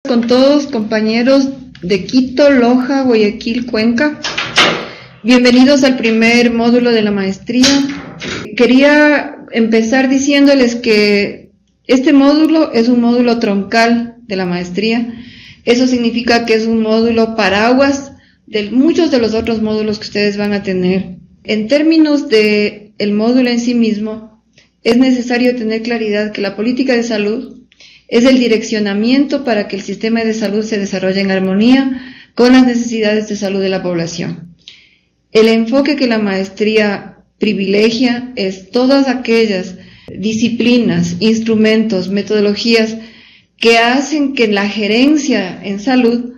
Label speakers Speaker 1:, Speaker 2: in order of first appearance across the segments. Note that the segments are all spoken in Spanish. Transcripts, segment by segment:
Speaker 1: con todos, compañeros de Quito, Loja, Guayaquil, Cuenca. Bienvenidos al primer módulo de la maestría. Quería empezar diciéndoles que este módulo es un módulo troncal de la maestría. Eso significa que es un módulo paraguas de muchos de los otros módulos que ustedes van a tener. En términos de el módulo en sí mismo, es necesario tener claridad que la política de salud es el direccionamiento para que el sistema de salud se desarrolle en armonía con las necesidades de salud de la población. El enfoque que la maestría privilegia es todas aquellas disciplinas, instrumentos, metodologías que hacen que la gerencia en salud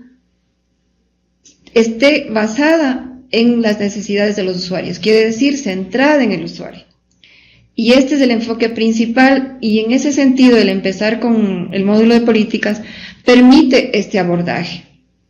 Speaker 1: esté basada en las necesidades de los usuarios, quiere decir centrada en el usuario. Y este es el enfoque principal, y en ese sentido el empezar con el módulo de políticas permite este abordaje.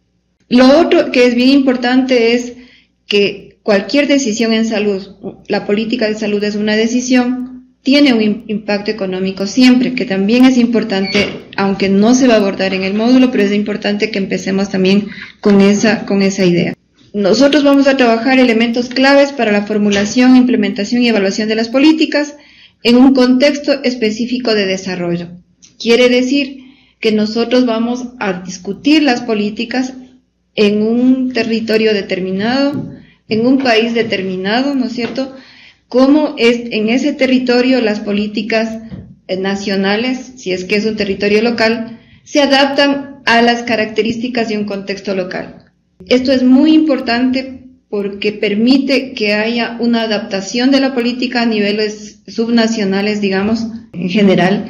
Speaker 1: Lo otro que es bien importante es que cualquier decisión en salud, la política de salud es una decisión, tiene un impacto económico siempre, que también es importante, aunque no se va a abordar en el módulo, pero es importante que empecemos también con esa idea. Nosotros vamos a trabajar elementos claves para la formulación, implementación y evaluación de las políticas en un contexto específico de desarrollo. Quiere decir que nosotros vamos a discutir las políticas en un territorio determinado, en un país determinado, ¿no es cierto? Cómo es en ese territorio las políticas nacionales, si es que es un territorio local, se adaptan a las características de un contexto local. Esto es muy importante porque permite que haya una adaptación de la política a niveles subnacionales, digamos, en general,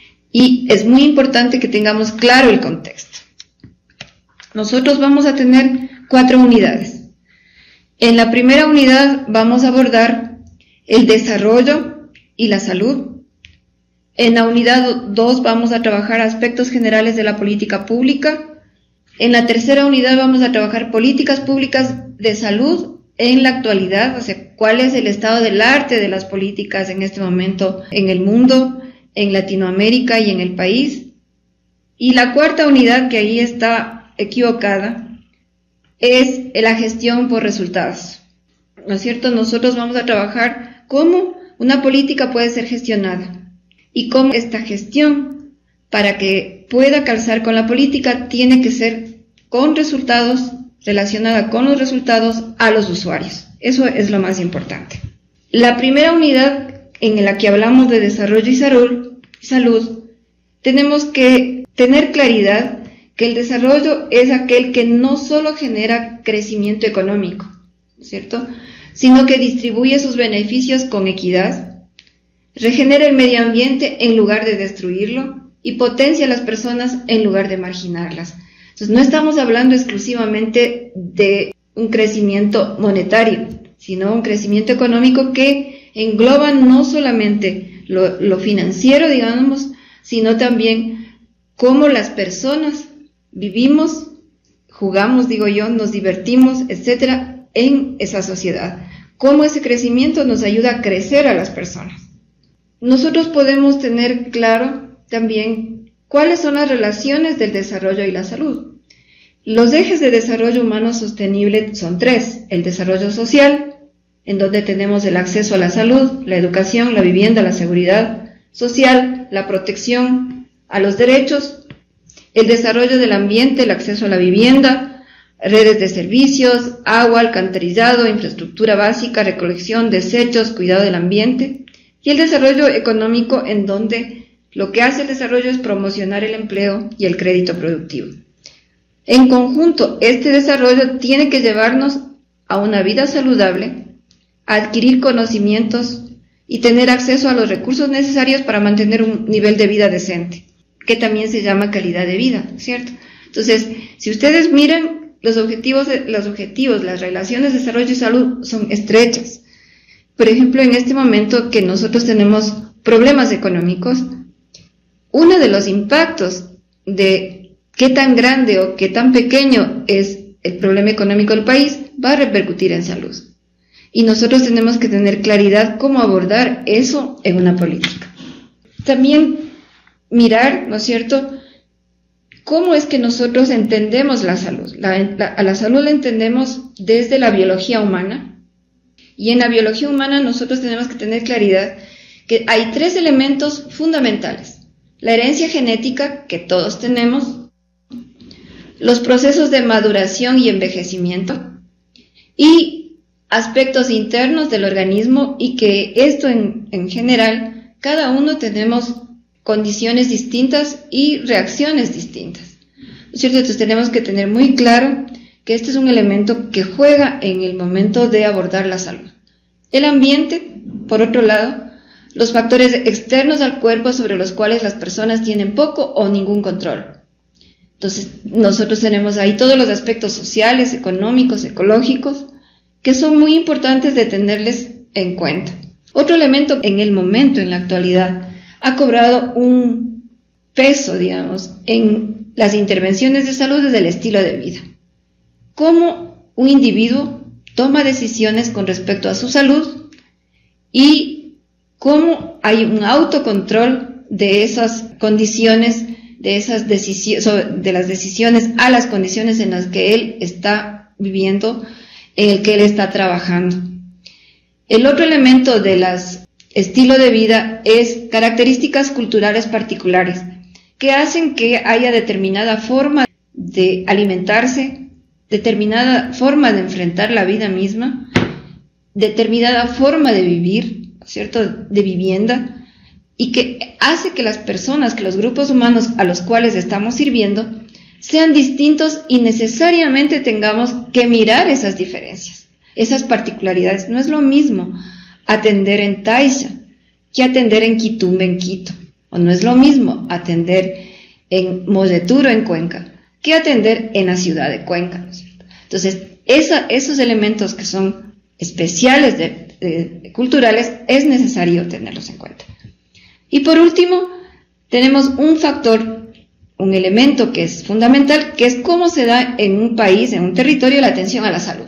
Speaker 1: y es muy importante que tengamos claro el contexto. Nosotros vamos a tener 4 unidades. En la primera unidad vamos a abordar el desarrollo y la salud. En la unidad 2 vamos a trabajar aspectos generales de la política pública. En la tercera unidad vamos a trabajar políticas públicas de salud en la actualidad, o sea, cuál es el estado del arte de las políticas en este momento en el mundo, en Latinoamérica y en el país. Y la cuarta unidad, que ahí está equivocada, es la gestión por resultados, ¿no es cierto? Nosotros vamos a trabajar cómo una política puede ser gestionada y cómo esta gestión, para que pueda calzar con la política, tiene que ser con resultados, relacionada con los resultados a los usuarios. Eso es lo más importante. La primera unidad en la que hablamos de desarrollo y salud, tenemos que tener claridad que el desarrollo es aquel que no solo genera crecimiento económico, ¿cierto?, sino que distribuye sus beneficios con equidad, regenera el medio ambiente en lugar de destruirlo y potencia a las personas en lugar de marginarlas. Entonces, no estamos hablando exclusivamente de un crecimiento monetario, sino un crecimiento económico que engloba no solamente lo financiero, digamos, sino también cómo las personas vivimos, jugamos, digo yo, nos divertimos, etcétera, en esa sociedad. Cómo ese crecimiento nos ayuda a crecer a las personas. Nosotros podemos tener claro también cuáles son las relaciones del desarrollo y la salud. Los ejes de desarrollo humano sostenible son 3. El desarrollo social, en donde tenemos el acceso a la salud, la educación, la vivienda, la seguridad social, la protección a los derechos. El desarrollo del ambiente, el acceso a la vivienda, redes de servicios, agua, alcantarillado, infraestructura básica, recolección, desechos, cuidado del ambiente. Y el desarrollo económico, en donde lo que hace el desarrollo es promocionar el empleo y el crédito productivo. En conjunto, este desarrollo tiene que llevarnos a una vida saludable, a adquirir conocimientos y tener acceso a los recursos necesarios para mantener un nivel de vida decente, que también se llama calidad de vida, ¿cierto? Entonces, si ustedes miran los objetivos, las relaciones de desarrollo y salud son estrechas. Por ejemplo, en este momento que nosotros tenemos problemas económicos, uno de los impactos de qué tan grande o qué tan pequeño es el problema económico del país va a repercutir en salud. Y nosotros tenemos que tener claridad cómo abordar eso en una política. También mirar, ¿no es cierto?, ¿cómo es que nosotros entendemos la salud? A la salud la entendemos desde la biología humana, y en la biología humana nosotros tenemos que tener claridad que hay 3 elementos fundamentales: la herencia genética, que todos tenemos, los procesos de maduración y envejecimiento, y aspectos internos del organismo, y que esto en general, cada uno tenemos condiciones distintas y reacciones distintas, ¿no es cierto? Entonces tenemos que tener muy claro que este es un elemento que juega en el momento de abordar la salud. El ambiente, por otro lado, los factores externos al cuerpo sobre los cuales las personas tienen poco o ningún control. Entonces, nosotros tenemos ahí todos los aspectos sociales, económicos, ecológicos, que son muy importantes de tenerles en cuenta. Otro elemento en el momento, en la actualidad, ha cobrado un peso, digamos, en las intervenciones de salud desde el estilo de vida. Cómo un individuo toma decisiones con respecto a su salud y cómo hay un autocontrol de esas condiciones, de las decisiones a las condiciones en las que él está viviendo, en el que él está trabajando. El otro elemento de las estilo de vida es características culturales particulares que hacen que haya determinada forma de alimentarse, determinada forma de enfrentar la vida misma, determinada forma de vivir, ¿cierto?, de vivienda, y que hace que las personas, que los grupos humanos a los cuales estamos sirviendo, sean distintos y necesariamente tengamos que mirar esas diferencias, esas particularidades. No es lo mismo atender en Taisha que atender en Quitumbe, en Quito, o no es lo mismo atender en Molleturo, en Cuenca, que atender en la ciudad de Cuenca, ¿no es cierto? Entonces, esos elementos que son especiales culturales es necesario tenerlos en cuenta. Y por último, tenemos un factor, un elemento que es fundamental, que es cómo se da en un país, en un territorio, la atención a la salud.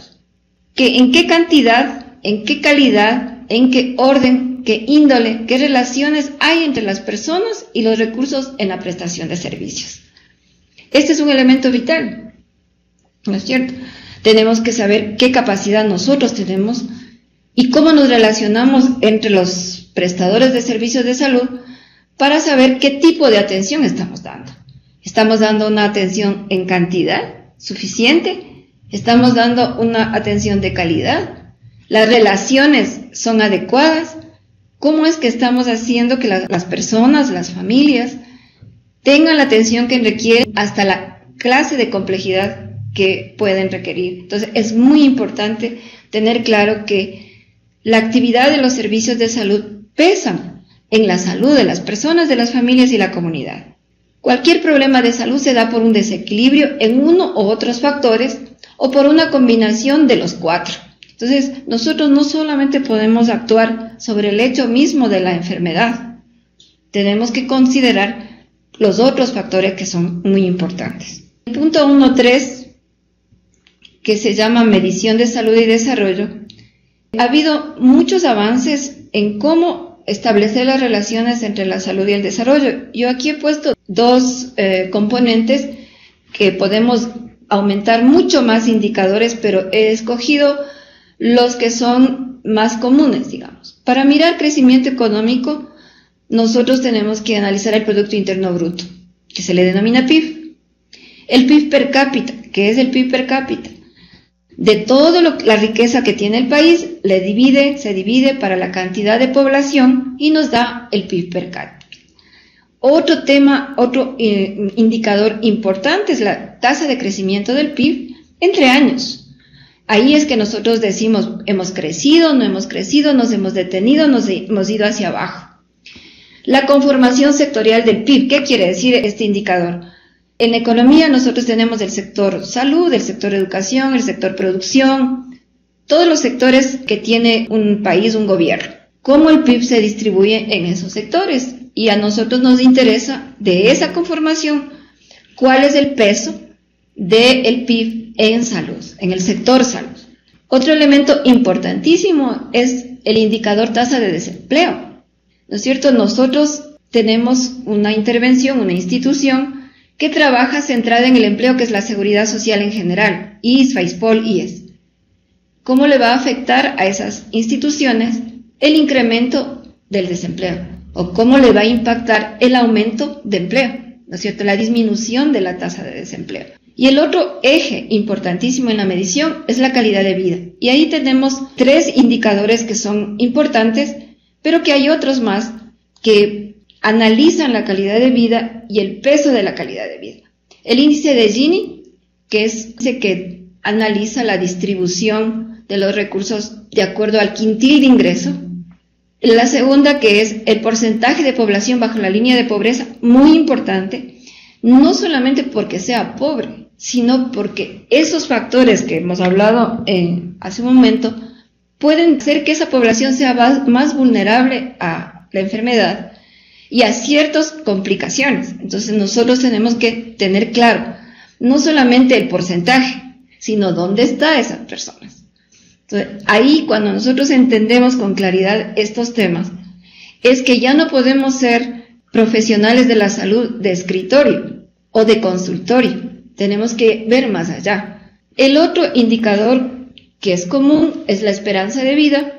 Speaker 1: En qué cantidad, en qué calidad, en qué orden, qué índole, qué relaciones hay entre las personas y los recursos en la prestación de servicios. Este es un elemento vital, ¿no es cierto? Tenemos que saber qué capacidad nosotros tenemos y cómo nos relacionamos entre los prestadores de servicios de salud para saber qué tipo de atención estamos dando. ¿Estamos dando una atención en cantidad suficiente? ¿Estamos dando una atención de calidad? ¿Las relaciones son adecuadas? ¿Cómo es que estamos haciendo que las personas, las familias, tengan la atención que requieren hasta la clase de complejidad que pueden requerir? Entonces, es muy importante tener claro que la actividad de los servicios de salud pesan en la salud de las personas, de las familias y la comunidad. Cualquier problema de salud se da por un desequilibrio en uno u otros factores o por una combinación de los 4. Entonces, nosotros no solamente podemos actuar sobre el hecho mismo de la enfermedad, tenemos que considerar los otros factores que son muy importantes. El punto 1.3, que se llama medición de salud y desarrollo, ha habido muchos avances en cómo establecer las relaciones entre la salud y el desarrollo. Yo aquí he puesto 2 componentes que podemos aumentar mucho más indicadores, pero he escogido los que son más comunes, digamos. Para mirar crecimiento económico, nosotros tenemos que analizar el Producto Interno Bruto, que se le denomina PIB. El PIB per cápita, ¿qué es el PIB per cápita? De toda la riqueza que tiene el país, se divide para la cantidad de población y nos da el PIB per cápita. Otro indicador importante es la tasa de crecimiento del PIB entre años. Ahí es que nosotros decimos, hemos crecido, no hemos crecido, nos hemos detenido, nos hemos ido hacia abajo. La conformación sectorial del PIB, ¿qué quiere decir este indicador? En economía nosotros tenemos el sector salud, el sector educación, el sector producción, todos los sectores que tiene un país, un gobierno. ¿Cómo el PIB se distribuye en esos sectores? Y a nosotros nos interesa de esa conformación cuál es el peso del PIB en salud, en el sector salud. Otro elemento importantísimo es el indicador tasa de desempleo, ¿no es cierto? Nosotros tenemos una intervención, una institución que trabaja centrada en el empleo, que es la seguridad social en general, ISS, FAISPOL, IES. ¿Cómo le va a afectar a esas instituciones el incremento del desempleo? ¿O cómo le va a impactar el aumento de empleo? ¿No es cierto? La disminución de la tasa de desempleo. Y el otro eje importantísimo en la medición es la calidad de vida. Y ahí tenemos 3 indicadores que son importantes, pero que hay otros más que analizan la calidad de vida y el peso de la calidad de vida. El índice de Gini, que es ese que analiza la distribución de los recursos de acuerdo al quintil de ingreso. La segunda, que es el porcentaje de población bajo la línea de pobreza, muy importante, no solamente porque sea pobre, sino porque esos factores que hemos hablado hace un momento pueden hacer que esa población sea más vulnerable a la enfermedad y a ciertas complicaciones. Entonces nosotros tenemos que tener claro no solamente el porcentaje, sino dónde están esas personas. Entonces, ahí cuando nosotros entendemos con claridad estos temas, es que ya no podemos ser profesionales de la salud de escritorio o de consultorio, tenemos que ver más allá. El otro indicador que es común es la esperanza de vida,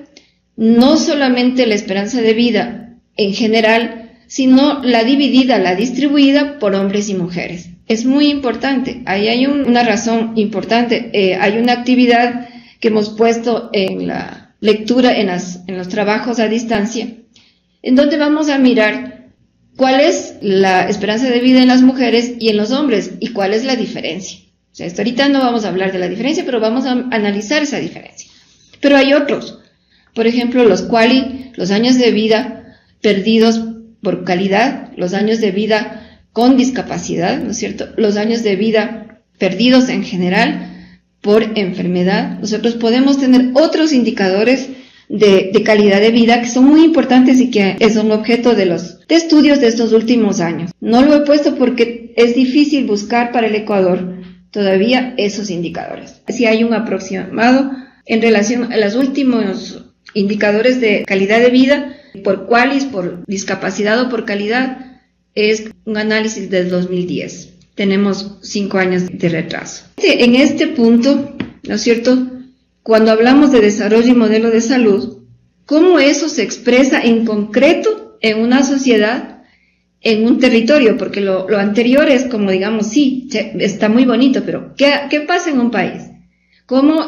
Speaker 1: no solamente la esperanza de vida en general, sino la dividida, la distribuida por hombres y mujeres. Es muy importante, ahí hay una razón importante, hay una actividad que hemos puesto en la lectura, en los trabajos a distancia, en donde vamos a mirar cuál es la esperanza de vida en las mujeres y en los hombres y cuál es la diferencia. O sea, ahorita no vamos a hablar de la diferencia, pero vamos a analizar esa diferencia. Pero hay otros, por ejemplo, los años de vida perdidos por calidad, los años de vida con discapacidad, ¿no es cierto? Los años de vida perdidos en general por enfermedad. Nosotros podemos tener otros indicadores de calidad de vida que son muy importantes y que son objeto de estudios de estos últimos años. No lo he puesto porque es difícil buscar para el Ecuador todavía esos indicadores. Si hay un aproximado en relación a los últimos indicadores de calidad de vida, por qualis, por discapacidad o por calidad, es un análisis del 2010. Tenemos 5 años de retraso. En este punto, ¿no es cierto?, cuando hablamos de desarrollo y modelo de salud, ¿cómo eso se expresa en concreto en una sociedad, en un territorio? Porque lo anterior es como, digamos, sí, está muy bonito, pero ¿qué pasa en un país? ¿Cómo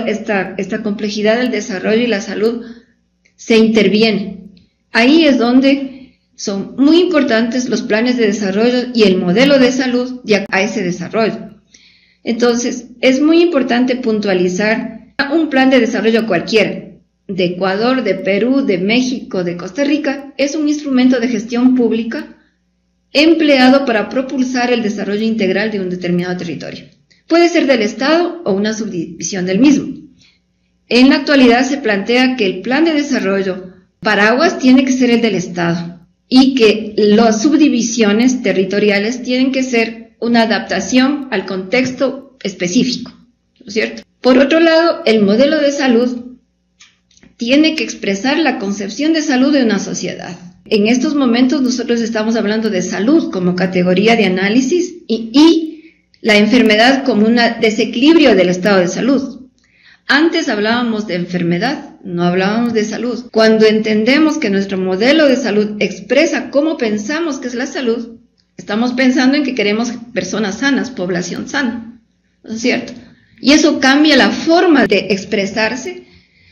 Speaker 1: esta complejidad del desarrollo y la salud se interviene? Ahí es donde son muy importantes los planes de desarrollo y el modelo de salud a ese desarrollo. Entonces, es muy importante puntualizar un plan de desarrollo cualquiera, de Ecuador, de Perú, de México, de Costa Rica, es un instrumento de gestión pública empleado para propulsar el desarrollo integral de un determinado territorio. Puede ser del Estado o una subdivisión del mismo. En la actualidad se plantea que el plan de desarrollo paraguas tiene que ser el del Estado y que las subdivisiones territoriales tienen que ser una adaptación al contexto específico, ¿no es cierto? Por otro lado, el modelo de salud tiene que expresar la concepción de salud de una sociedad. En estos momentos nosotros estamos hablando de salud como categoría de análisis y la enfermedad como un desequilibrio del estado de salud. Antes hablábamos de enfermedad, no hablábamos de salud. Cuando entendemos que nuestro modelo de salud expresa cómo pensamos que es la salud, estamos pensando en que queremos personas sanas, población sana, ¿no es cierto? Y eso cambia la forma de expresarse,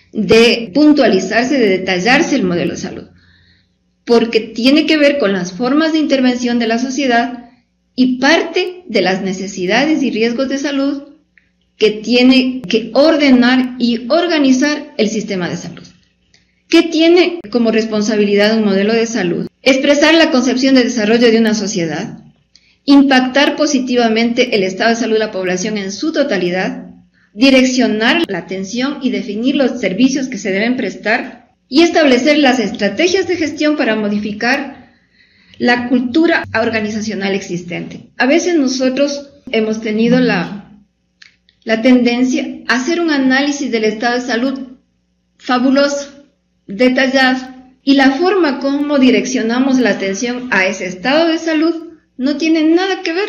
Speaker 1: de puntualizarse, de detallarse el modelo de salud, porque tiene que ver con las formas de intervención de la sociedad y parte de las necesidades y riesgos de salud que tiene que ordenar y organizar el sistema de salud. ¿Qué tiene como responsabilidad un modelo de salud? Expresar la concepción de desarrollo de una sociedad, impactar positivamente el estado de salud de la población en su totalidad, direccionar la atención y definir los servicios que se deben prestar y establecer las estrategias de gestión para modificar la cultura organizacional existente. A veces nosotros hemos tenido la tendencia a hacer un análisis del estado de salud fabuloso, detallado, y la forma como direccionamos la atención a ese estado de salud no tiene nada que ver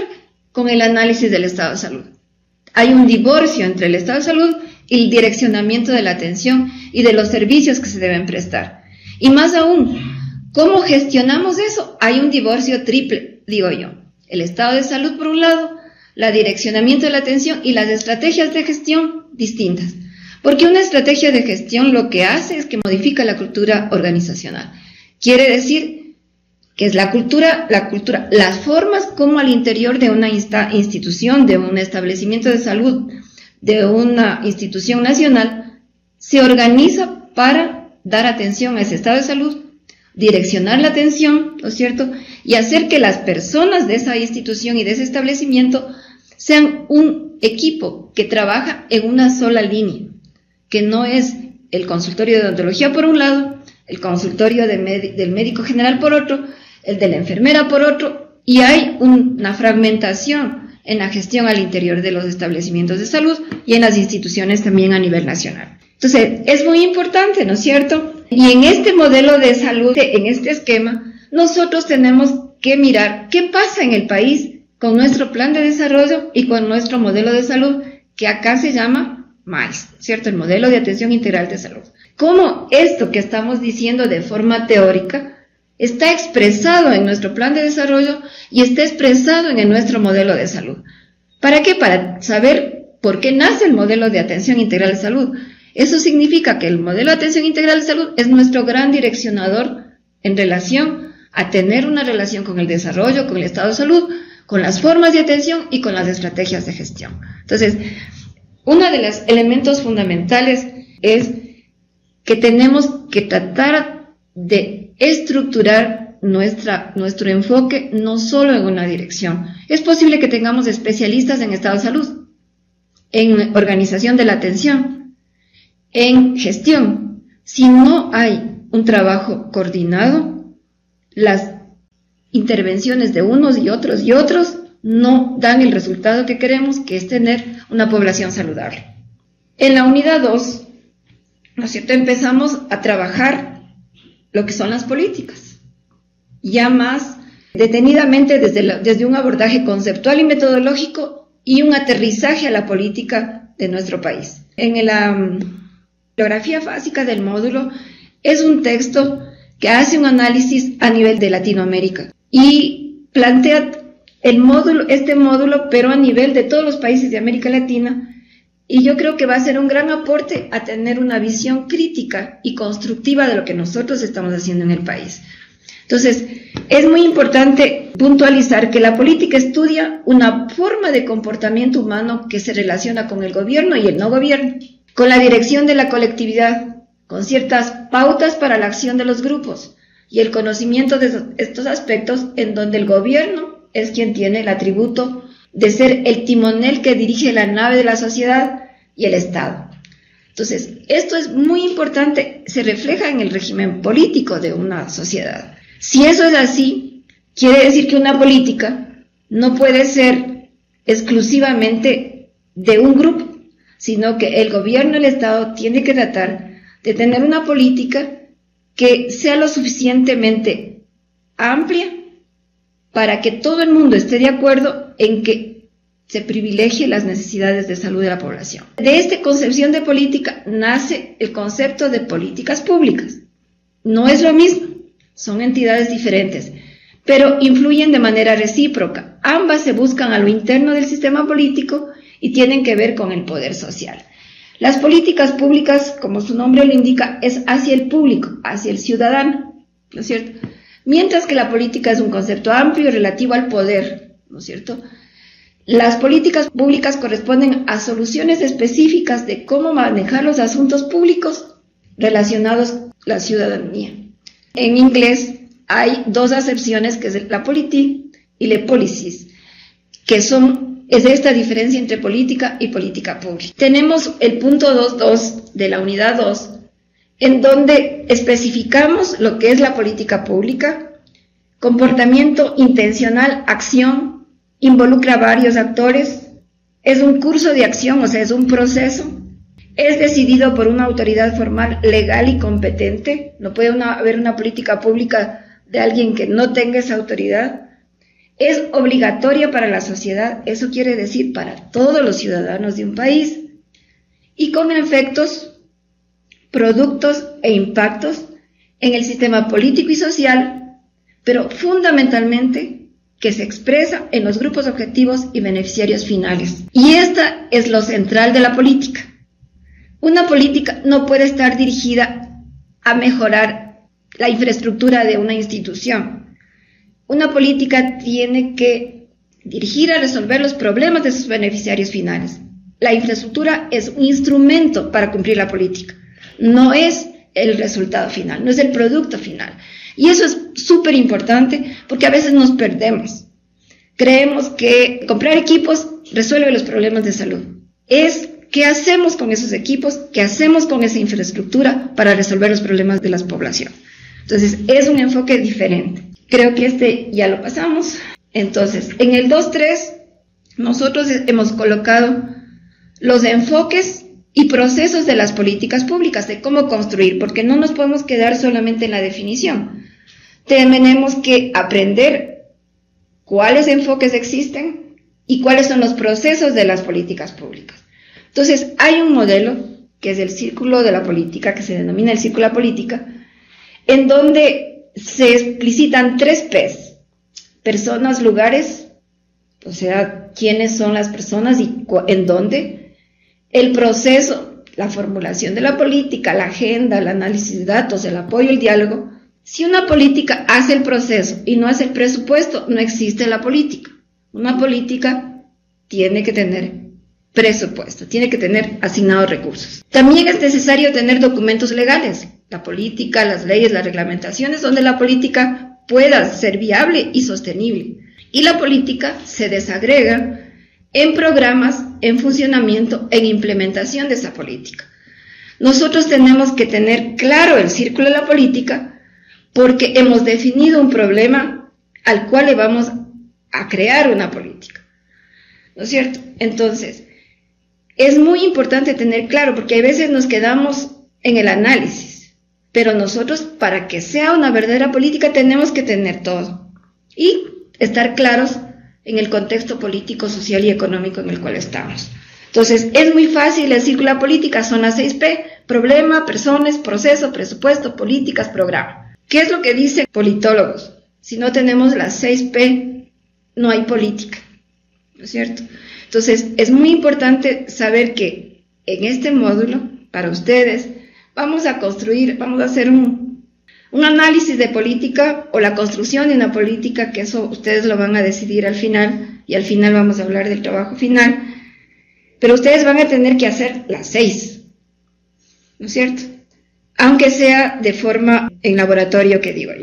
Speaker 1: con el análisis del estado de salud. Hay un divorcio entre el estado de salud y el direccionamiento de la atención y de los servicios que se deben prestar. Y más aún, ¿cómo gestionamos eso? Hay un divorcio triple, digo yo. El estado de salud por un lado, el direccionamiento de la atención y las estrategias de gestión distintas. Porque una estrategia de gestión lo que hace es que modifica la cultura organizacional. Quiere decir que es la cultura, las formas como al interior de una institución, de un establecimiento de salud, de una institución nacional, se organiza para dar atención a ese estado de salud, direccionar la atención, ¿no es cierto?, y hacer que las personas de esa institución y de ese establecimiento sean un equipo que trabaja en una sola línea, que no es el consultorio de odontología por un lado, el consultorio del médico general por otro, el de la enfermera por otro, y hay una fragmentación en la gestión al interior de los establecimientos de salud y en las instituciones también a nivel nacional. Entonces, es muy importante, ¿no es cierto? Y en este modelo de salud, en este esquema, nosotros tenemos que mirar qué pasa en el país con nuestro plan de desarrollo y con nuestro modelo de salud, que acá se llama MAIS, ¿cierto? El modelo de atención integral de salud. Cómo esto que estamos diciendo de forma teórica está expresado en nuestro plan de desarrollo y está expresado en nuestro modelo de salud. ¿Para qué? Para saber por qué nace el modelo de atención integral de salud. Eso significa que el modelo de atención integral de salud es nuestro gran direccionador en relación a tener una relación con el desarrollo, con el estado de salud, con las formas de atención y con las estrategias de gestión. Entonces, uno de los elementos fundamentales es que tenemos que tratar de estructurar nuestro enfoque no solo en una dirección. Es posible que tengamos especialistas en estado de salud, en organización de la atención, en gestión. Si no hay un trabajo coordinado, las intervenciones de unos y otros no dan el resultado que queremos, que es tener una población saludable. En la unidad 2, ¿no es cierto?, empezamos a trabajar lo que son las políticas, ya más detenidamente desde un abordaje conceptual y metodológico y un aterrizaje a la política de nuestro país. En la bibliografía básica del módulo es un texto que hace un análisis a nivel de Latinoamérica y plantea este módulo, pero a nivel de todos los países de América Latina, y yo creo que va a ser un gran aporte a tener una visión crítica y constructiva de lo que nosotros estamos haciendo en el país. Entonces, es muy importante puntualizar que la política estudia una forma de comportamiento humano que se relaciona con el gobierno y el no gobierno, con la dirección de la colectividad, con ciertas pautas para la acción de los grupos y el conocimiento de estos aspectos en donde el gobierno es quien tiene el atributo de ser el timonel que dirige la nave de la sociedad y el Estado. Entonces, esto es muy importante, se refleja en el régimen político de una sociedad. Si eso es así, quiere decir que una política no puede ser exclusivamente de un grupo, sino que el gobierno, el Estado, tiene que tratar de tener una política que sea lo suficientemente amplia para que todo el mundo esté de acuerdo en que se privilegie las necesidades de salud de la población. De esta concepción de política nace el concepto de políticas públicas. No es lo mismo, son entidades diferentes, pero influyen de manera recíproca. Ambas se buscan a lo interno del sistema político y tienen que ver con el poder social. Las políticas públicas, como su nombre lo indica, es hacia el público, hacia el ciudadano, ¿no es cierto? Mientras que la política es un concepto amplio y relativo al poder, ¿no es cierto? Las políticas públicas corresponden a soluciones específicas de cómo manejar los asuntos públicos relacionados con la ciudadanía. En inglés hay dos acepciones, que es la politique y la policies, que es esta diferencia entre política y política pública. Tenemos el punto 2.2 de la unidad 2, en donde especificamos lo que es la política pública, comportamiento intencional, acción, involucra a varios actores, es un curso de acción, o sea, es un proceso, es decidido por una autoridad formal, legal y competente, no puede haber una política pública de alguien que no tenga esa autoridad, es obligatoria para la sociedad, eso quiere decir para todos los ciudadanos de un país, y con efectos, productos e impactos en el sistema político y social, pero fundamentalmente que se expresa en los grupos objetivos y beneficiarios finales. Y esta es lo central de la política. Una política no puede estar dirigida a mejorar la infraestructura de una institución. Una política tiene que dirigir a resolver los problemas de sus beneficiarios finales. La infraestructura es un instrumento para cumplir la política, no es el resultado final, no es el producto final. Y eso es súper importante porque a veces nos perdemos. Creemos que comprar equipos resuelve los problemas de salud. Es qué hacemos con esos equipos, qué hacemos con esa infraestructura para resolver los problemas de la población. Entonces, es un enfoque diferente. Creo que este ya lo pasamos. Entonces, en el 2.3, nosotros hemos colocado los enfoques y procesos de las políticas públicas, de cómo construir, porque no nos podemos quedar solamente en la definición. Tenemos que aprender cuáles enfoques existen y cuáles son los procesos de las políticas públicas. Entonces, hay un modelo, que es el círculo de la política, que se denomina el círculo de la política, en donde se explicitan 3 P's: personas, lugares, o sea, quiénes son las personas y en dónde, el proceso, la formulación de la política, la agenda, el análisis de datos, el apoyo, el diálogo. Si una política hace el proceso y no hace el presupuesto, no existe la política. Una política tiene que tener presupuesto, tiene que tener asignados recursos. También es necesario tener documentos legales, la política, las leyes, las reglamentaciones, donde la política pueda ser viable y sostenible. Y la política se desagrega en programas, en funcionamiento, en implementación de esa política. Nosotros tenemos que tener claro el círculo de la política porque hemos definido un problema al cual le vamos a crear una política, ¿no es cierto? Entonces, es muy importante tener claro, porque a veces nos quedamos en el análisis, pero nosotros, para que sea una verdadera política, tenemos que tener todo y estar claros en el contexto político, social y económico en el cual estamos. Entonces, es muy fácil, el círculo de la política son las 6P: problema, personas, proceso, presupuesto, políticas, programa. ¿Qué es lo que dicen politólogos? Si no tenemos las 6P, no hay política, ¿no es cierto? Entonces, es muy importante saber que en este módulo, para ustedes, vamos a construir, vamos a hacer un análisis de política o la construcción de una política, que eso ustedes lo van a decidir al final, y al final vamos a hablar del trabajo final, pero ustedes van a tener que hacer las 6, ¿no es cierto? Aunque sea de forma en laboratorio, que digo yo.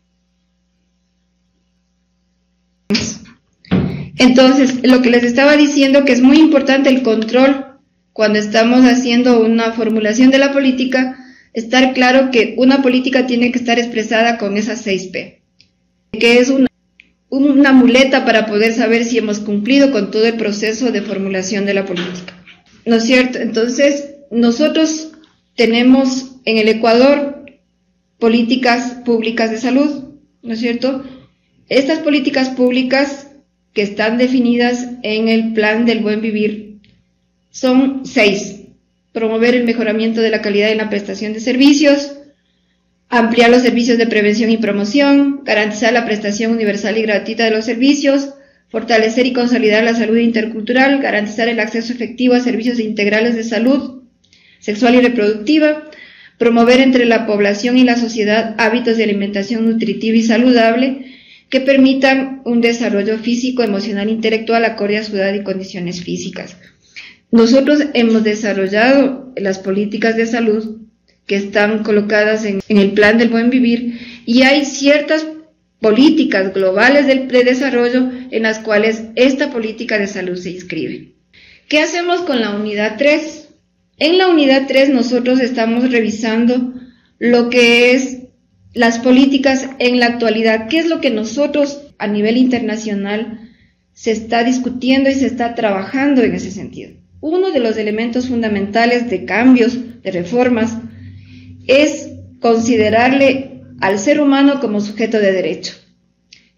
Speaker 1: Entonces, lo que les estaba diciendo, que es muy importante el control cuando estamos haciendo una formulación de la política, estar claro que una política tiene que estar expresada con esas 6P, que es una muleta para poder saber si hemos cumplido con todo el proceso de formulación de la política, ¿no es cierto? Entonces, nosotros tenemos en el Ecuador políticas públicas de salud, ¿no es cierto? Estas políticas públicas que están definidas en el Plan del Buen Vivir son 6. Promover el mejoramiento de la calidad en la prestación de servicios, ampliar los servicios de prevención y promoción, garantizar la prestación universal y gratuita de los servicios, fortalecer y consolidar la salud intercultural, garantizar el acceso efectivo a servicios integrales de salud sexual y reproductiva, promover entre la población y la sociedad hábitos de alimentación nutritiva y saludable que permitan un desarrollo físico, emocional e intelectual acorde a su edad y condiciones físicas. Nosotros hemos desarrollado las políticas de salud que están colocadas en el Plan del Buen Vivir, y hay ciertas políticas globales de desarrollo en las cuales esta política de salud se inscribe. ¿Qué hacemos con la unidad 3? En la unidad 3 nosotros estamos revisando lo que es las políticas en la actualidad, qué es lo que nosotros a nivel internacional se está discutiendo y se está trabajando en ese sentido. Uno de los elementos fundamentales de cambios, de reformas, es considerarle al ser humano como sujeto de derecho.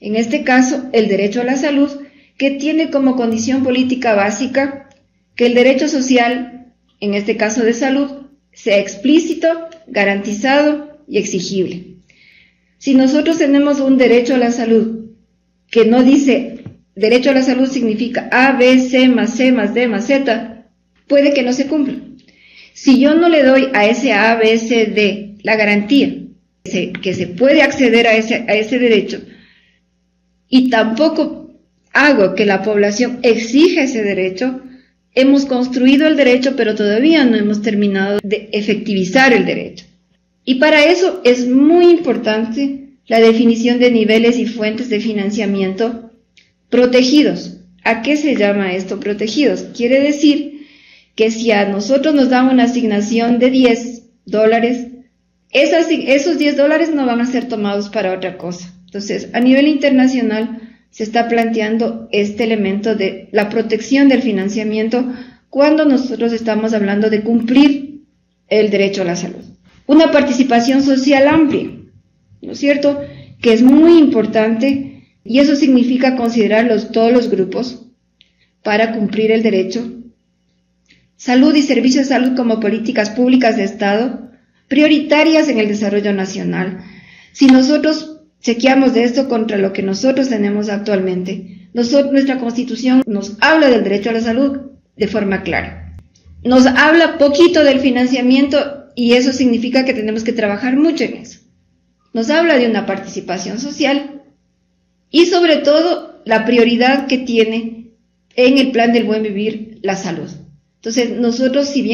Speaker 1: En este caso, el derecho a la salud, que tiene como condición política básica que el derecho social, en este caso de salud, sea explícito, garantizado y exigible. Si nosotros tenemos un derecho a la salud que no dice derecho a la salud significa A, B, C más C más D más Z, puede que no se cumpla. Si yo no le doy a ese A, B, C, D la garantía que se puede acceder a ese derecho, y tampoco hago que la población exija ese derecho, hemos construido el derecho, pero todavía no hemos terminado de efectivizar el derecho. Y para eso es muy importante la definición de niveles y fuentes de financiamiento protegidos. ¿A qué se llama esto protegidos? Quiere decir que si a nosotros nos dan una asignación de $10, esos $10 no van a ser tomados para otra cosa. Entonces, a nivel internacional se está planteando este elemento de la protección del financiamiento cuando nosotros estamos hablando de cumplir el derecho a la salud. Una participación social amplia, ¿no es cierto?, que es muy importante, y eso significa considerar todos los grupos para cumplir el derecho. Salud y servicios de salud como políticas públicas de Estado, prioritarias en el desarrollo nacional. Si nosotros chequeamos de esto contra lo que nosotros tenemos actualmente, nuestra Constitución nos habla del derecho a la salud de forma clara. Nos habla poquito del financiamiento y eso significa que tenemos que trabajar mucho en eso. Nos habla de una participación social y sobre todo la prioridad que tiene en el plan del buen vivir la salud. Entonces nosotros si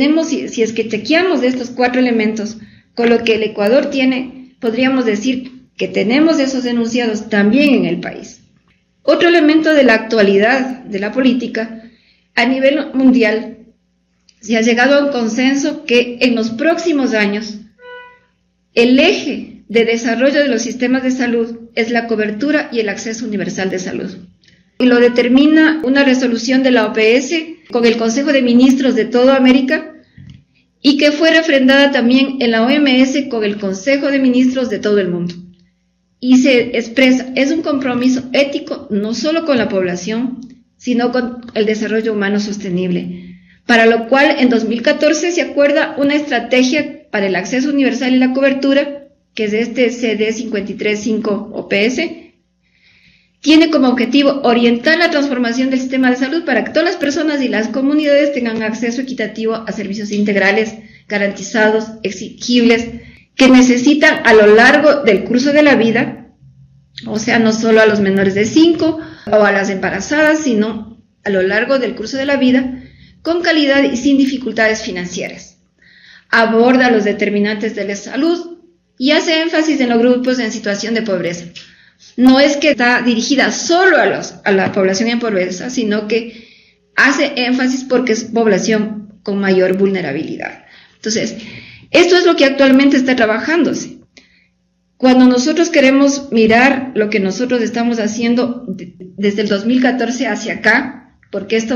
Speaker 1: es que chequeamos de estos 4 elementos con lo que el Ecuador tiene, podríamos decir que tenemos esos enunciados también en el país. Otro elemento de la actualidad de la política, a nivel mundial, se ha llegado a un consenso que en los próximos años el eje de desarrollo de los sistemas de salud es la cobertura y el acceso universal de salud. Y lo determina una resolución de la OPS con el Consejo de Ministros de toda América y que fue refrendada también en la OMS con el Consejo de Ministros de todo el mundo. Y se expresa, es un compromiso ético no solo con la población, sino con el desarrollo humano sostenible, para lo cual en 2014 se acuerda una estrategia para el acceso universal y la cobertura, que es este CD 535 OPS, tiene como objetivo orientar la transformación del sistema de salud para que todas las personas y las comunidades tengan acceso equitativo a servicios integrales, garantizados, exigibles, que necesitan a lo largo del curso de la vida, o sea, no solo a los menores de 5 o a las embarazadas, sino a lo largo del curso de la vida, con calidad y sin dificultades financieras. Aborda los determinantes de la salud y hace énfasis en los grupos en situación de pobreza. No es que está dirigida solo a la población en pobreza, sino que hace énfasis porque es población con mayor vulnerabilidad. Entonces, esto es lo que actualmente está trabajándose. Cuando nosotros queremos mirar lo que nosotros estamos haciendo desde el 2014 hacia acá, porque esto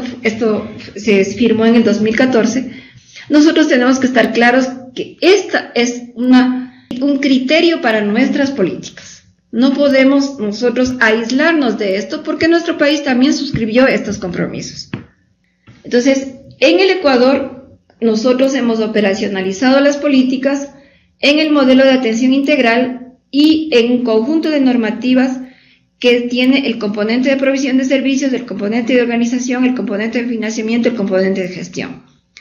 Speaker 1: se firmó en el 2014, nosotros tenemos que estar claros que esta es un criterio para nuestras políticas. No podemos nosotros aislarnos de esto porque nuestro país también suscribió estos compromisos. Entonces, en el Ecuador, nosotros hemos operacionalizado las políticas en el modelo de atención integral y en un conjunto de normativas que tiene el componente de provisión de servicios, el componente de organización, el componente de financiamiento, el componente de gestión.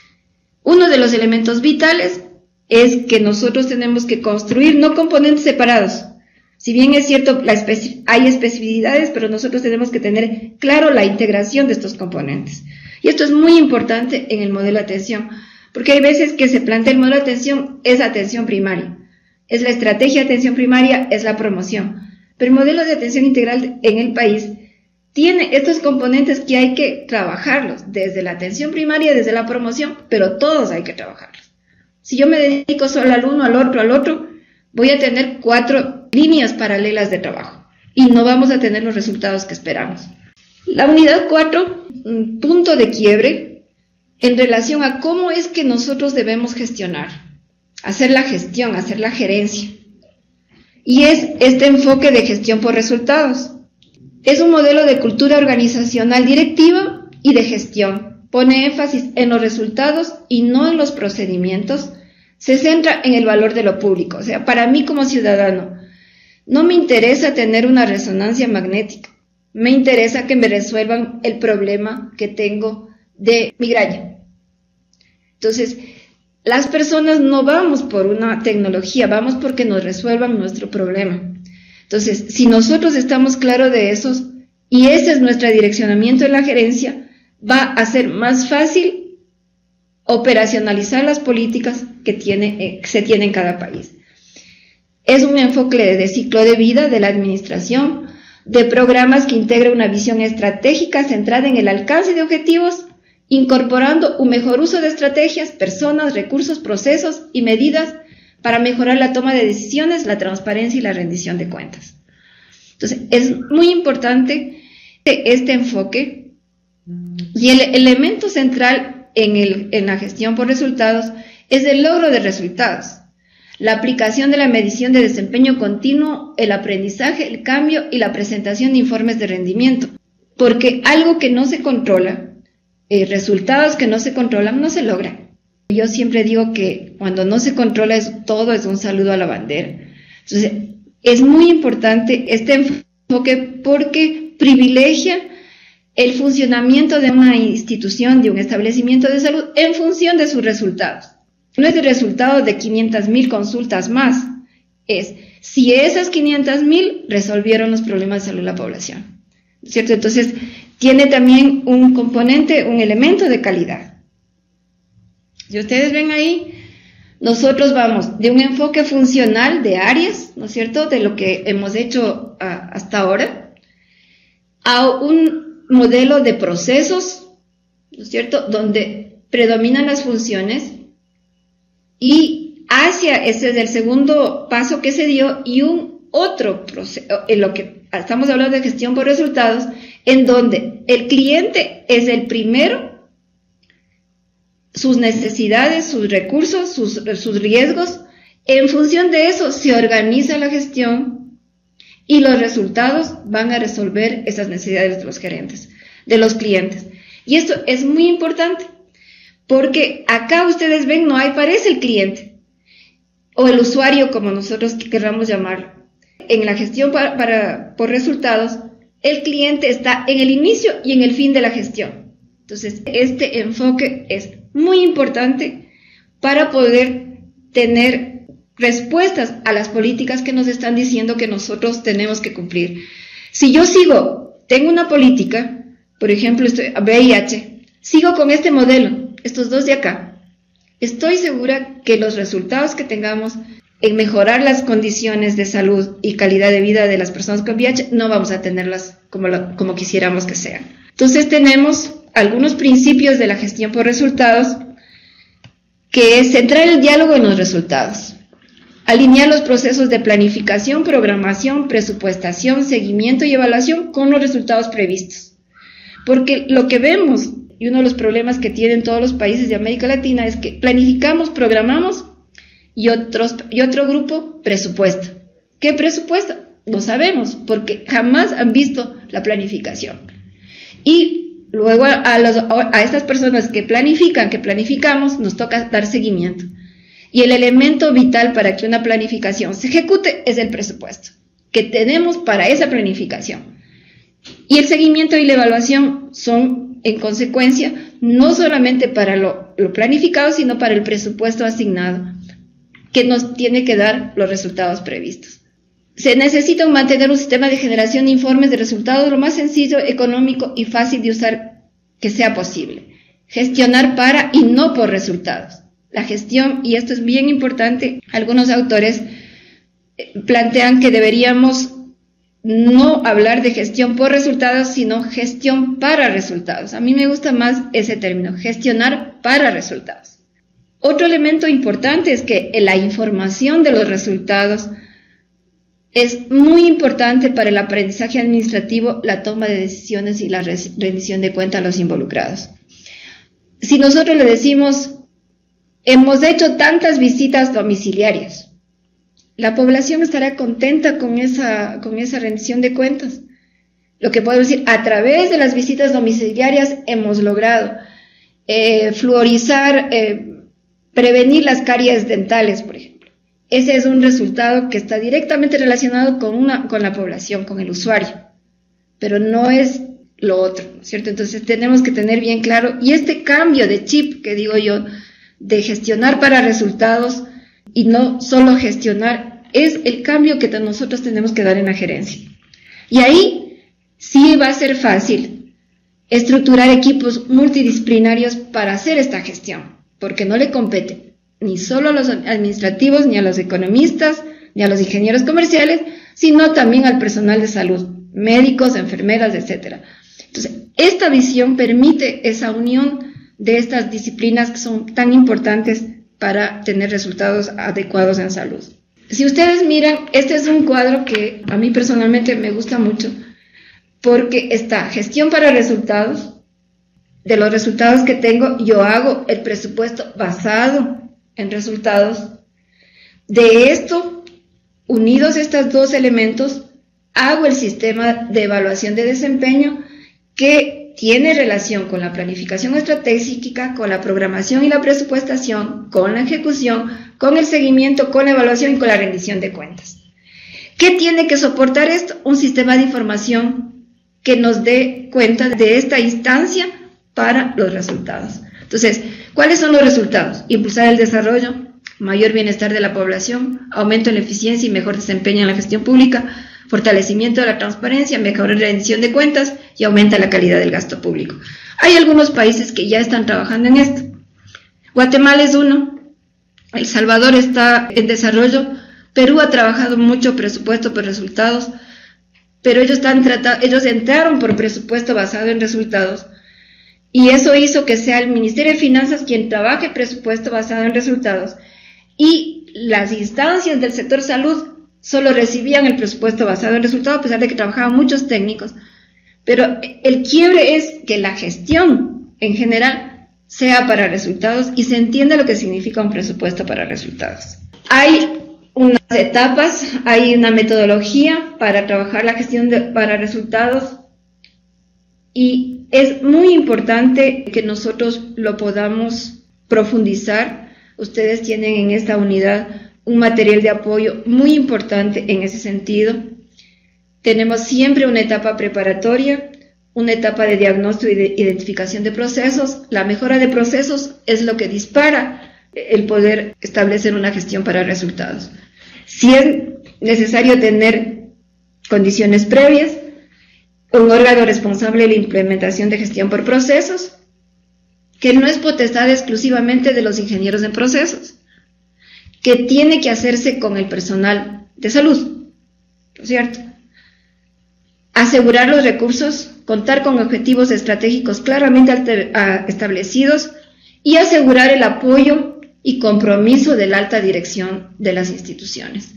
Speaker 1: Uno de los elementos vitales es que nosotros tenemos que construir no componentes separados. Si bien es cierto, hay especificidades, pero nosotros tenemos que tener claro la integración de estos componentes. Y esto es muy importante en el modelo de atención, porque hay veces que se plantea el modelo de atención, es atención primaria, es la estrategia de atención primaria, es la promoción. Pero el modelo de atención integral en el país tiene estos componentes que hay que trabajarlos, desde la atención primaria, desde la promoción, pero todos hay que trabajarlos. Si yo me dedico solo al uno, al otro, voy a tener 4 líneas paralelas de trabajo y no vamos a tener los resultados que esperamos. La unidad 4, un punto de quiebre en relación a cómo es que nosotros debemos gestionar, hacer la gestión, hacer la gerencia. y es este enfoque de gestión por resultados. Es un modelo de cultura organizacional directiva y de gestión. Pone énfasis en los resultados y no en los procedimientos. Se centra en el valor de lo público. O sea, para mí como ciudadano, no me interesa tener una resonancia magnética. Me interesa que me resuelvan el problema que tengo de migraña. Entonces, las personas no vamos por una tecnología, vamos porque nos resuelvan nuestro problema. Entonces, si nosotros estamos claros de eso, y ese es nuestro direccionamiento en la gerencia, va a ser más fácil operacionalizar las políticas que se tienen en cada país. Es un enfoque de ciclo de vida de la administración, de programas que integran una visión estratégica centrada en el alcance de objetivos, incorporando un mejor uso de estrategias, personas, recursos, procesos y medidas para mejorar la toma de decisiones, la transparencia y la rendición de cuentas. Entonces, es muy importante este enfoque, y el elemento central en la gestión por resultados es el logro de resultados, la aplicación de la medición de desempeño continuo, el aprendizaje, el cambio y la presentación de informes de rendimiento, porque algo que no se controla, resultados que no se controlan, no se logran. Yo siempre digo que cuando no se controla todo es un saludo a la bandera. Entonces, es muy importante este enfoque porque privilegia el funcionamiento de una institución, de un establecimiento de salud en función de sus resultados. No es el resultado de 500,000 consultas más, es si esas 500,000 resolvieron los problemas de salud de la población, ¿cierto? Entonces, tiene también un componente, un elemento de calidad. Si ustedes ven ahí, nosotros vamos de un enfoque funcional de áreas, ¿no es cierto?, de lo que hemos hecho hasta ahora, a un modelo de procesos, ¿no es cierto?, donde predominan las funciones, y ese es el segundo paso que se dio, y un otro proceso, en lo que estamos hablando de gestión por resultados, en donde el cliente es el primero, sus necesidades, sus recursos, sus riesgos, en función de eso se organiza la gestión y los resultados van a resolver esas necesidades de los gerentes, de los clientes. Y esto es muy importante, porque acá ustedes ven, no aparece el cliente, o el usuario, como nosotros querramos llamarlo. En la gestión por resultados, el cliente está en el inicio y en el fin de la gestión. Entonces, este enfoque es muy importante para poder tener respuestas a las políticas que nos están diciendo que nosotros tenemos que cumplir. Si yo tengo una política, por ejemplo, VIH, sigo con este modelo, estos dos de acá, estoy segura que los resultados que tengamos en mejorar las condiciones de salud y calidad de vida de las personas con VIH no vamos a tenerlas como quisiéramos que sean. Entonces tenemos algunos principios de la gestión por resultados, que es centrar el diálogo en los resultados, alinear los procesos de planificación, programación, presupuestación, seguimiento y evaluación con los resultados previstos. Porque lo que vemos, y uno de los problemas que tienen todos los países de América Latina, es que planificamos, programamos, y otro grupo presupuesta. ¿Qué presupuesta? No sabemos, porque jamás han visto la planificación. Y luego a estas personas que planificamos, nos toca dar seguimiento. Y el elemento vital para que una planificación se ejecute es el presupuesto que tenemos para esa planificación. Y el seguimiento y la evaluación son, en consecuencia, no solamente para lo planificado, sino para el presupuesto asignado, que nos tiene que dar los resultados previstos. Se necesita mantener un sistema de generación de informes de resultados lo más sencillo, económico y fácil de usar que sea posible. Gestionar para y no por resultados. La gestión, y esto es bien importante, algunos autores plantean que deberíamos no hablar de gestión por resultados, sino gestión para resultados. A mí me gusta más ese término, gestionar para resultados. Otro elemento importante es que la información de los resultados es muy importante para el aprendizaje administrativo, la toma de decisiones y la rendición de cuentas a los involucrados. Si nosotros le decimos, hemos hecho tantas visitas domiciliarias, la población estará contenta con esa rendición de cuentas. Lo que podemos decir, a través de las visitas domiciliarias hemos logrado fluorizar, prevenir las caries dentales, por ejemplo. Ese es un resultado que está directamente relacionado con la población, con el usuario, pero no es lo otro, ¿no es cierto? Entonces tenemos que tener bien claro, y este cambio de chip, que digo yo, de gestionar para resultados y no solo gestionar, es el cambio que nosotros tenemos que dar en la gerencia. Y ahí sí va a ser fácil estructurar equipos multidisciplinarios para hacer esta gestión, porque no le compete ni solo a los administrativos, ni a los economistas, ni a los ingenieros comerciales, sino también al personal de salud, médicos, enfermeras, etc. Entonces, esta visión permite esa unión de estas disciplinas que son tan importantes para tener resultados adecuados en salud. Si ustedes miran, este es un cuadro que a mí personalmente me gusta mucho, porque está gestión para resultados. De los resultados que tengo, yo hago el presupuesto basado en resultados. De esto, unidos estos dos elementos, hago el sistema de evaluación de desempeño que tiene relación con la planificación estratégica, con la programación y la presupuestación, con la ejecución, con el seguimiento, con la evaluación y con la rendición de cuentas. ¿Qué tiene que soportar esto? Un sistema de información que nos dé cuenta de esta instancia para los resultados. Entonces, ¿cuáles son los resultados? Impulsar el desarrollo, mayor bienestar de la población, aumento en la eficiencia y mejor desempeño en la gestión pública, fortalecimiento de la transparencia, mejor rendición de cuentas y aumenta la calidad del gasto público. Hay algunos países que ya están trabajando en esto. Guatemala es uno, El Salvador está en desarrollo, Perú ha trabajado mucho presupuesto por resultados, pero ellos entraron por presupuesto basado en resultados, y eso hizo que sea el Ministerio de Finanzas quien trabaje presupuesto basado en resultados, y las instancias del sector salud solo recibían el presupuesto basado en resultados, a pesar de que trabajaban muchos técnicos. Pero el quiebre es que la gestión en general sea para resultados y se entienda lo que significa un presupuesto para resultados. Hay unas etapas, hay una metodología para trabajar la gestión para resultados, y es muy importante que nosotros lo podamos profundizar. Ustedes tienen en esta unidad un material de apoyo muy importante en ese sentido. Tenemos siempre una etapa preparatoria, una etapa de diagnóstico y de identificación de procesos. La mejora de procesos es lo que dispara el poder establecer una gestión para resultados. Si es necesario tener condiciones previas, un órgano responsable de la implementación de gestión por procesos, que no es potestad exclusivamente de los ingenieros en procesos, que tiene que hacerse con el personal de salud, ¿no es cierto? Asegurar los recursos, contar con objetivos estratégicos claramente establecidos y asegurar el apoyo y compromiso de la alta dirección de las instituciones.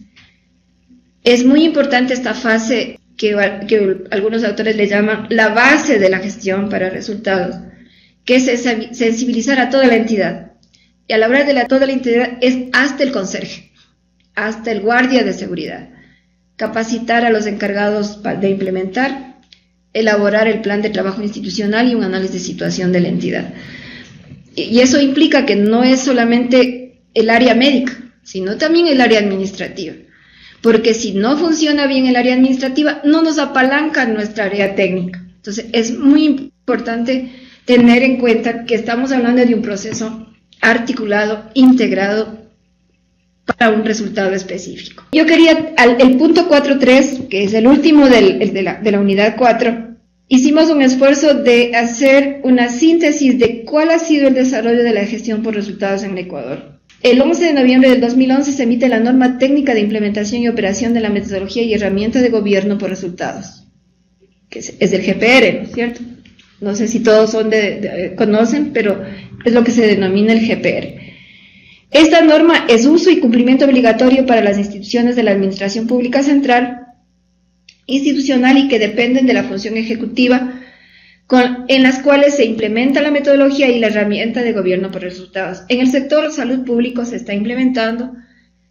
Speaker 1: Es muy importante esta fase que algunos autores le llaman la base de la gestión para resultados, que es sensibilizar a toda la entidad. Y a la hora de toda la entidad es hasta el conserje, hasta el guardia de seguridad. Capacitar a los encargados de implementar, elaborar el plan de trabajo institucional y un análisis de situación de la entidad. Y eso implica que no es solamente el área médica, sino también el área administrativa. Porque si no funciona bien el área administrativa, no nos apalanca nuestra área técnica. Entonces, es muy importante tener en cuenta que estamos hablando de un proceso articulado, integrado para un resultado específico. Yo quería, el punto 4.3, que es el último de la unidad 4, hicimos un esfuerzo de hacer una síntesis de cuál ha sido el desarrollo de la gestión por resultados en el Ecuador. El 11 de noviembre del 2011 se emite la norma técnica de implementación y operación de la metodología y herramienta de gobierno por resultados, que es del GPR, ¿no es cierto? No sé si todos conocen, pero es lo que se denomina el GPR. Esta norma es uso y cumplimiento obligatorio para las instituciones de la Administración Pública Central, institucional y que dependen de la función ejecutiva, en las cuales se implementa la metodología y la herramienta de gobierno por resultados. En el sector salud público se está implementando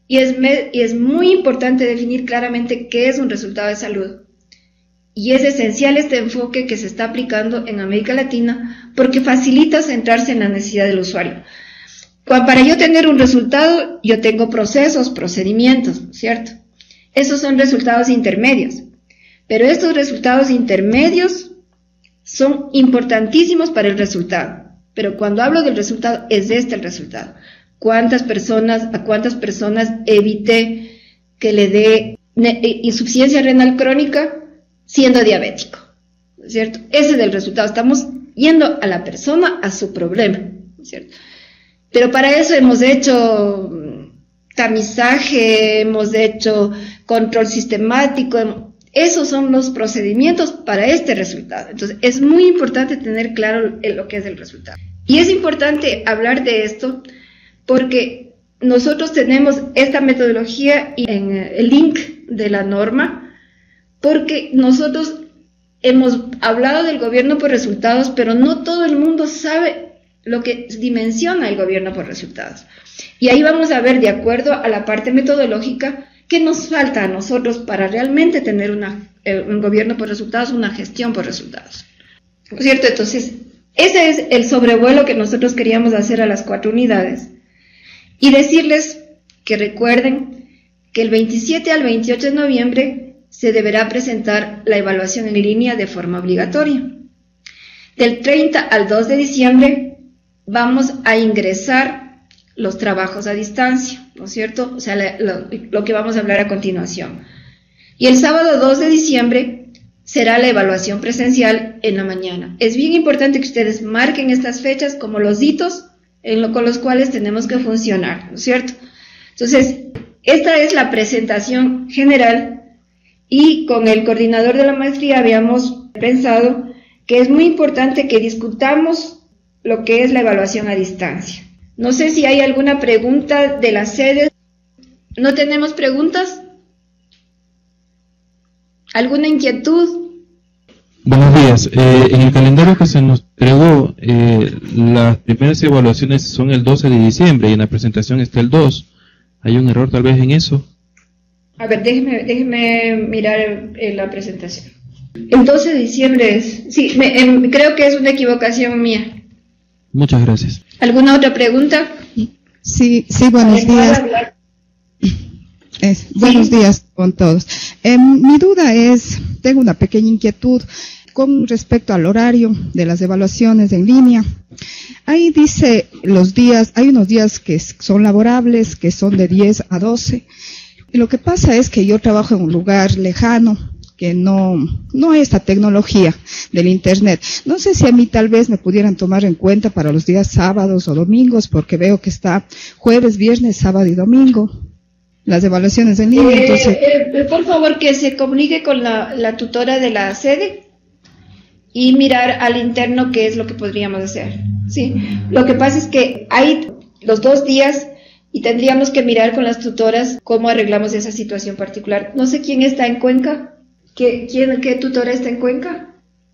Speaker 1: y es muy importante definir claramente qué es un resultado de salud. Y es esencial este enfoque que se está aplicando en América Latina porque facilita centrarse en la necesidad del usuario. Para yo tener un resultado, yo tengo procesos, procedimientos, ¿cierto? Esos son resultados intermedios. Pero estos resultados intermedios son importantísimos para el resultado. Pero cuando hablo del resultado, es este el resultado. ¿A cuántas personas evité que le dé insuficiencia renal crónica siendo diabético? ¿Cierto? Ese es el resultado. Estamos yendo a la persona, a su problema, ¿cierto? Pero para eso hemos hecho tamizaje, hemos hecho control sistemático. Esos son los procedimientos para este resultado. Entonces, es muy importante tener claro lo que es el resultado. Y es importante hablar de esto porque nosotros tenemos esta metodología y en el link de la norma, porque nosotros hemos hablado del gobierno por resultados, pero no todo el mundo sabe lo que dimensiona el gobierno por resultados. Y ahí vamos a ver, de acuerdo a la parte metodológica, qué nos falta a nosotros para realmente tener un gobierno por resultados, una gestión por resultados. ¿Cierto? Entonces, ese es el sobrevuelo que nosotros queríamos hacer a las 4 unidades. Y decirles que recuerden que el 27 al 28 de noviembre se deberá presentar la evaluación en línea de forma obligatoria. Del 30 al 2 de diciembre vamos a ingresar los trabajos a distancia, ¿no es cierto? O sea, lo que vamos a hablar a continuación. Y el sábado 2 de diciembre será la evaluación presencial en la mañana. Es bien importante que ustedes marquen estas fechas como los hitos con los cuales tenemos que funcionar, ¿no es cierto? Entonces, esta es la presentación general y con el coordinador de la maestría habíamos pensado que es muy importante que discutamos lo que es la evaluación a distancia. No sé si hay alguna pregunta de las sedes. ¿No tenemos preguntas? ¿Alguna inquietud?
Speaker 2: Buenos días. En el calendario que se nos entregó, las primeras evaluaciones son el 12 de diciembre y en la presentación está el 2. ¿Hay un error tal vez en eso?
Speaker 1: A ver, déjeme mirar la presentación. El 12 de diciembre es... Sí, creo que es una equivocación mía.
Speaker 2: Muchas gracias.
Speaker 1: ¿Alguna otra pregunta?
Speaker 3: Sí, buenos días. Buenos días con todos. Mi duda es, tengo una pequeña inquietud con respecto al horario de las evaluaciones en línea. Ahí dice los días, hay unos días que son laborables, que son de 10 a 12. Y lo que pasa es que yo trabajo en un lugar lejano, que no hay esta tecnología del internet. No sé si a mí tal vez me pudieran tomar en cuenta para los días sábados o domingos, porque veo que está jueves, viernes, sábado y domingo las evaluaciones en línea. Entonces,
Speaker 1: por favor, que se comunique con la tutora de la sede y mirar al interno qué es lo que podríamos hacer. Sí, lo que pasa es que hay los 2 días y tendríamos que mirar con las tutoras cómo arreglamos esa situación particular. No sé quién está en Cuenca. ¿Qué tutora está en Cuenca?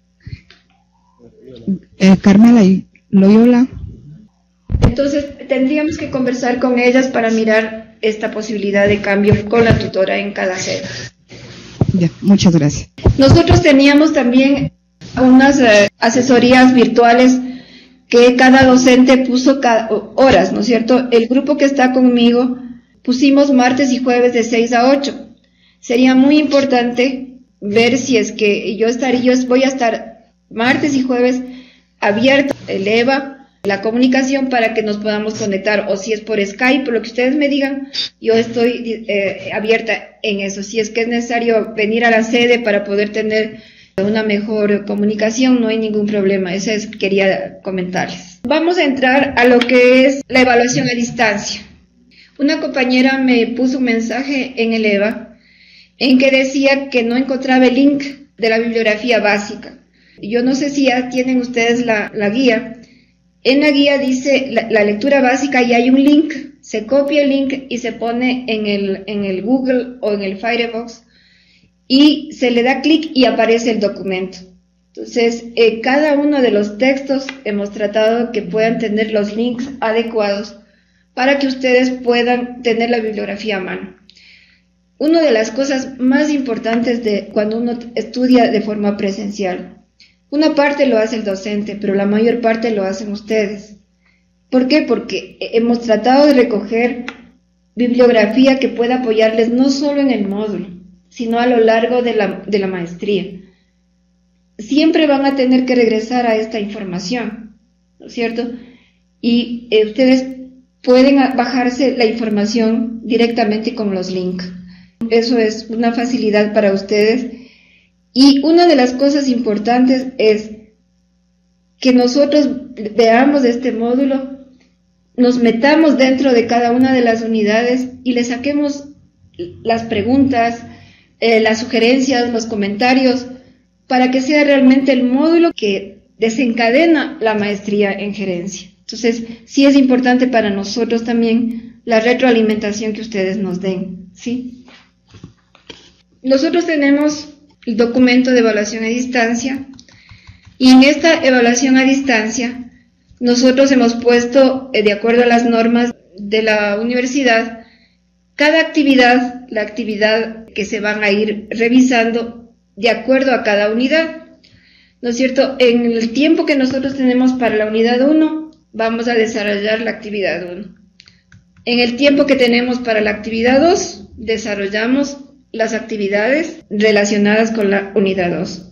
Speaker 3: Carmela y Loyola.
Speaker 1: Entonces tendríamos que conversar con ellas para mirar esta posibilidad de cambio con la tutora en cada sede.
Speaker 3: Ya, muchas gracias.
Speaker 1: Nosotros teníamos también unas asesorías virtuales que cada docente puso horas, ¿no es cierto? El grupo que está conmigo pusimos martes y jueves de 6 a 8. Sería muy importante ver si es que yo voy a estar martes y jueves abierto el EVA, la comunicación para que nos podamos conectar, o si es por Skype, por lo que ustedes me digan, yo estoy abierta en eso. Si es que es necesario venir a la sede para poder tener una mejor comunicación, no hay ningún problema. Eso quería comentarles. Vamos a entrar a lo que es la evaluación a distancia. Una compañera me puso un mensaje en el EVA en que decía que no encontraba el link de la bibliografía básica. Yo no sé si ya tienen ustedes la guía. En la guía dice la lectura básica y hay un link. Se copia el link y se pone en el Google o en el Firefox y se le da clic y aparece el documento. Entonces, cada uno de los textos hemos tratado que puedan tener los links adecuados para que ustedes puedan tener la bibliografía a mano. Una de las cosas más importantes de cuando uno estudia de forma presencial, una parte lo hace el docente, pero la mayor parte lo hacen ustedes. ¿Por qué? Porque hemos tratado de recoger bibliografía que pueda apoyarles no solo en el módulo, sino a lo largo de la maestría. Siempre van a tener que regresar a esta información, ¿no es cierto? Y ustedes pueden bajarse la información directamente con los links. Eso es una facilidad para ustedes. Y una de las cosas importantes es que nosotros veamos este módulo, nos metamos dentro de cada una de las unidades y le saquemos las preguntas, las sugerencias, los comentarios, para que sea realmente el módulo que desencadena la maestría en gerencia. Entonces, sí es importante para nosotros también la retroalimentación que ustedes nos den, ¿sí? Nosotros tenemos el documento de evaluación a distancia, y en esta evaluación a distancia nosotros hemos puesto, de acuerdo a las normas de la universidad, cada actividad, la actividad que se van a ir revisando de acuerdo a cada unidad, ¿no es cierto? En el tiempo que nosotros tenemos para la unidad 1, vamos a desarrollar la actividad 1. En el tiempo que tenemos para la actividad 2, desarrollamos las actividades relacionadas con la unidad 2.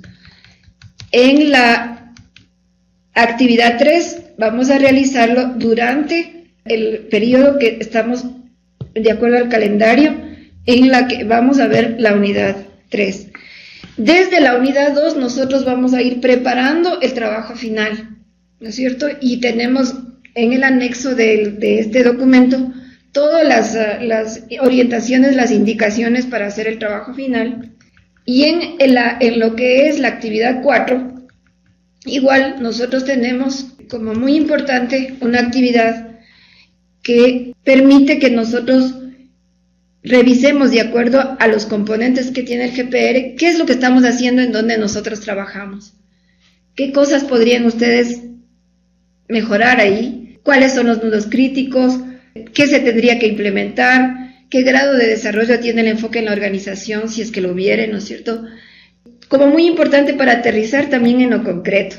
Speaker 1: En la actividad 3 vamos a realizarlo durante el periodo que estamos de acuerdo al calendario, en la que vamos a ver la unidad 3. Desde la unidad 2 nosotros vamos a ir preparando el trabajo final, ¿no es cierto? Y tenemos en el anexo de este documento todas las orientaciones, las indicaciones para hacer el trabajo final. Y en lo que es la actividad 4, igual nosotros tenemos como muy importante una actividad que permite que nosotros revisemos de acuerdo a los componentes que tiene el GPR, qué es lo que estamos haciendo en donde nosotros trabajamos. ¿Qué cosas podrían ustedes mejorar ahí? ¿Cuáles son los nudos críticos? ¿Qué se tendría que implementar? ¿Qué grado de desarrollo tiene el enfoque en la organización, si es que lo hubiere, ¿no es cierto? Como muy importante para aterrizar también en lo concreto.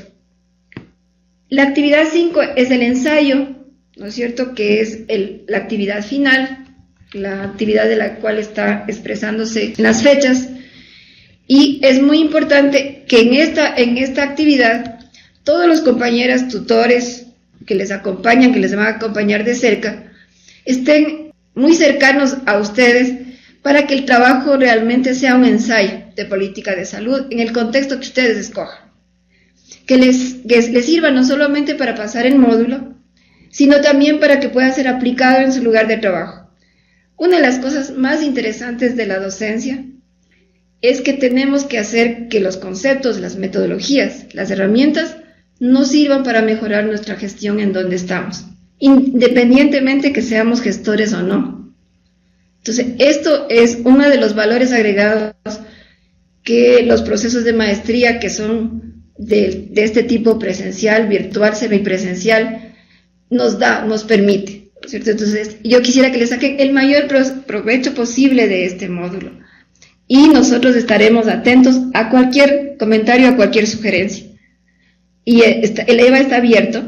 Speaker 1: La actividad 5 es el ensayo, ¿no es cierto?, que es la actividad final, la actividad de la cual está expresándose en las fechas, y es muy importante que en esta actividad todos los compañeros tutores que les acompañan, que les van a acompañar de cerca, estén muy cercanos a ustedes para que el trabajo realmente sea un ensayo de política de salud en el contexto que ustedes escojan, que les sirva no solamente para pasar el módulo, sino también para que pueda ser aplicado en su lugar de trabajo. Una de las cosas más interesantes de la docencia es que tenemos que hacer que los conceptos, las metodologías, las herramientas nos sirvan para mejorar nuestra gestión en donde estamos, independientemente que seamos gestores o no. Entonces, esto es uno de los valores agregados que los procesos de maestría que son de este tipo presencial, virtual, semipresencial, nos permite, ¿cierto? Entonces, yo quisiera que le saquen el mayor provecho posible de este módulo. Y nosotros estaremos atentos a cualquier comentario, a cualquier sugerencia. Y el EVA está abierto.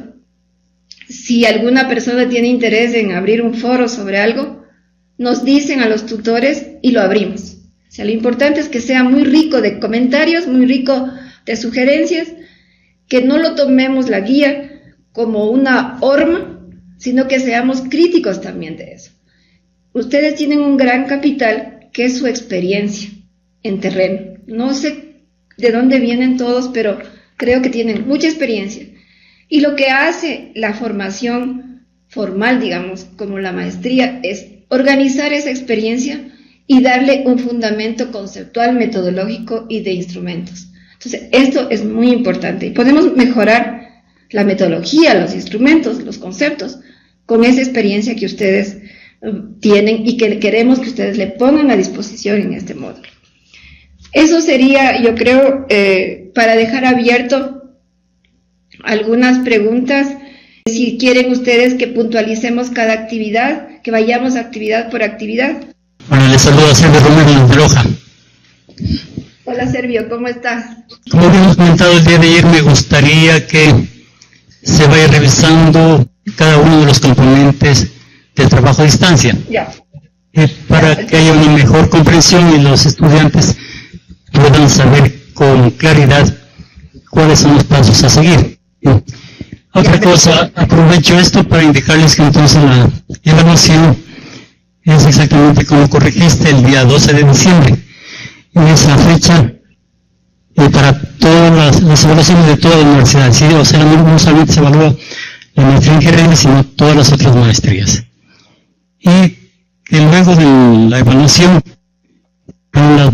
Speaker 1: Si alguna persona tiene interés en abrir un foro sobre algo, nos dicen a los tutores y lo abrimos. O sea, lo importante es que sea muy rico de comentarios, muy rico de sugerencias, que no lo tomemos la guía como una horma, sino que seamos críticos también de eso. Ustedes tienen un gran capital que es su experiencia en terreno. No sé de dónde vienen todos, pero creo que tienen mucha experiencia. Y lo que hace la formación formal, digamos, como la maestría, es organizar esa experiencia y darle un fundamento conceptual, metodológico y de instrumentos. Entonces, esto es muy importante. Y podemos mejorar la metodología, los instrumentos, los conceptos, con esa experiencia que ustedes tienen y que queremos que ustedes le pongan a disposición en este módulo. Eso sería, yo creo, para dejar abierto algunas preguntas Si quieren ustedes que puntualicemos cada actividad, que vayamos actividad por actividad.
Speaker 4: Bueno, les saludo a Sergio Romero de Loja.
Speaker 1: Hola Servio, ¿cómo estás?
Speaker 4: Como habíamos comentado el día de ayer, me gustaría que se vaya revisando cada uno de los componentes del trabajo a distancia.
Speaker 1: Ya.
Speaker 4: Para que haya una mejor comprensión y los estudiantes puedan saber con claridad cuáles son los pasos a seguir. Otra cosa, aprovecho esto para indicarles que entonces la evaluación es exactamente como corregiste el día 12 de diciembre. En esa fecha, para todas las evaluaciones de toda la universidad, ¿sí? O sea, no solamente se evalúa la maestría en gerencia, sino todas las otras maestrías. Y que luego de la evaluación, las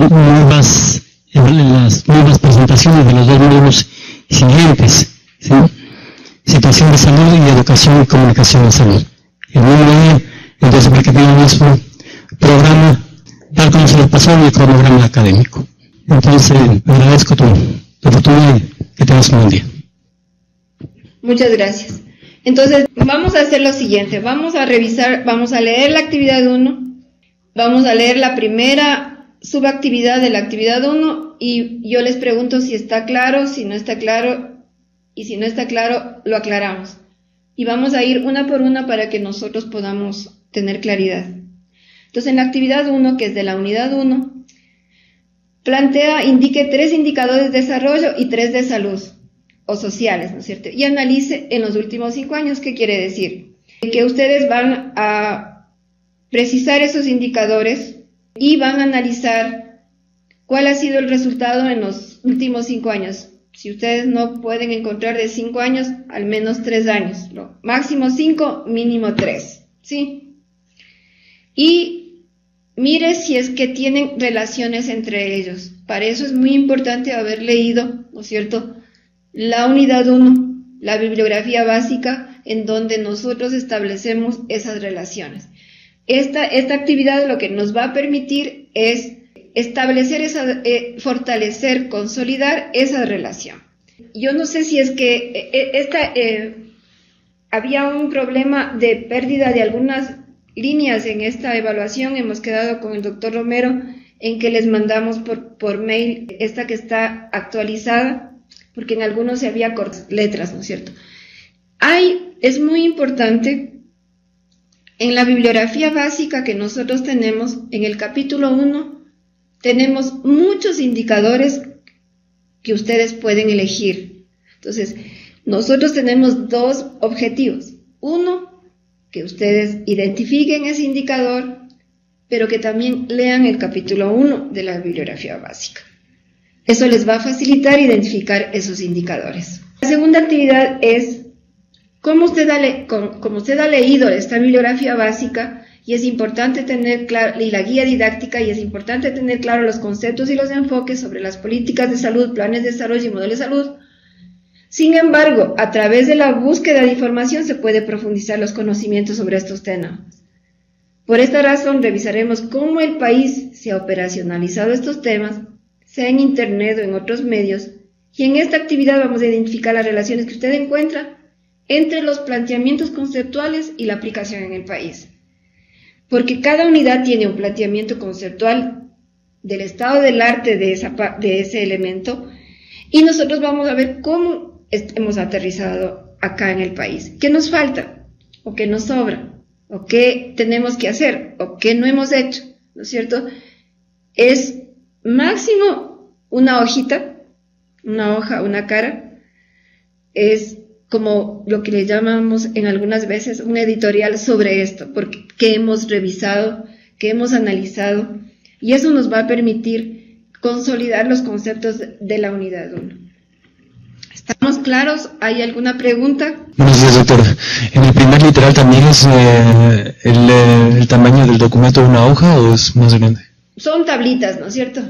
Speaker 4: nuevas presentaciones de los dos módulos siguientes, ¿sí? Situación de salud y educación y comunicación de salud. El número ahí, entonces para que tengan un programa tal como se les pasó en el cronograma académico. Entonces, agradezco tu oportunidad y que tengas un buen día.
Speaker 1: Muchas gracias. Entonces, vamos a hacer lo siguiente, vamos a revisar, vamos a leer la actividad 1, vamos a leer la primera subactividad de la actividad 1 y yo les pregunto si está claro, si no está claro, y si no está claro, lo aclaramos. Y vamos a ir una por una para que nosotros podamos tener claridad. Entonces, en la actividad 1, que es de la unidad 1, indique 3 indicadores de desarrollo y 3 de salud o sociales, ¿no es cierto? Y analice en los últimos 5 años. ¿Qué quiere decir? Que ustedes van a precisar esos indicadores y van a analizar cuál ha sido el resultado en los últimos 5 años. Si ustedes no pueden encontrar de 5 años, al menos 3 años. Máximo 5, mínimo 3, ¿sí? Y mire si es que tienen relaciones entre ellos. Para eso es muy importante haber leído, ¿no es cierto?, la unidad 1, la bibliografía básica, en donde nosotros establecemos esas relaciones. Esta actividad lo que nos va a permitir es establecer fortalecer, consolidar esa relación. Yo no sé si es que había un problema de pérdida de algunas líneas en esta evaluación. Hemos quedado con el doctor Romero en que les mandamos por mail esta que está actualizada, porque en algunos se había cortado letras, ¿no es cierto? Es muy importante, en la bibliografía básica que nosotros tenemos, en el capítulo 1, tenemos muchos indicadores que ustedes pueden elegir. Entonces, nosotros tenemos 2 objetivos. Uno, que ustedes identifiquen ese indicador, pero que también lean el capítulo 1 de la bibliografía básica. Eso les va a facilitar identificar esos indicadores. La segunda actividad es, como usted ha leído esta bibliografía básica, y es importante tener claro, y la guía didáctica, y es importante tener claro los conceptos y los enfoques sobre las políticas de salud, planes de desarrollo y modelos de salud. Sin embargo, a través de la búsqueda de información se puede profundizar los conocimientos sobre estos temas. Por esta razón, revisaremos cómo el país se ha operacionalizado estos temas, sea en Internet o en otros medios, y en esta actividad vamos a identificar las relaciones que usted encuentra entre los planteamientos conceptuales y la aplicación en el país. Porque cada unidad tiene un planteamiento conceptual del estado del arte de ese elemento, y nosotros vamos a ver cómo hemos aterrizado acá en el país. ¿Qué nos falta? ¿O qué nos sobra? ¿O qué tenemos que hacer? ¿O qué no hemos hecho? ¿No es cierto? Es máximo una hojita, una hoja, una cara. Es como lo que le llamamos en algunas veces un editorial sobre esto, porque que hemos revisado, que hemos analizado, y eso nos va a permitir consolidar los conceptos de la unidad 1. ¿Estamos claros? ¿Hay alguna pregunta?
Speaker 5: Buenos días, doctora. ¿En el primer literal también es el tamaño del documento de una hoja o es más grande?
Speaker 1: Son tablitas, ¿no es cierto?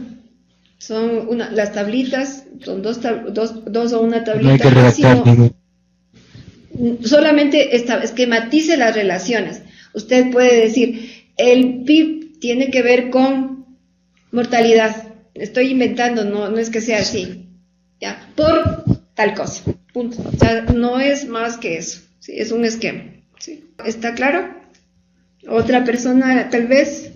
Speaker 1: Las tablitas, son dos o una tablita.
Speaker 5: No hay que redactar ningún.
Speaker 1: Solamente esquematice las relaciones. Usted puede decir, el PIB tiene que ver con mortalidad. Estoy inventando, no es que sea así. ¿Ya? Por tal cosa. Punto. O sea, no es más que eso. Sí, es un esquema. ¿Sí? ¿Está claro? Otra persona, tal vez.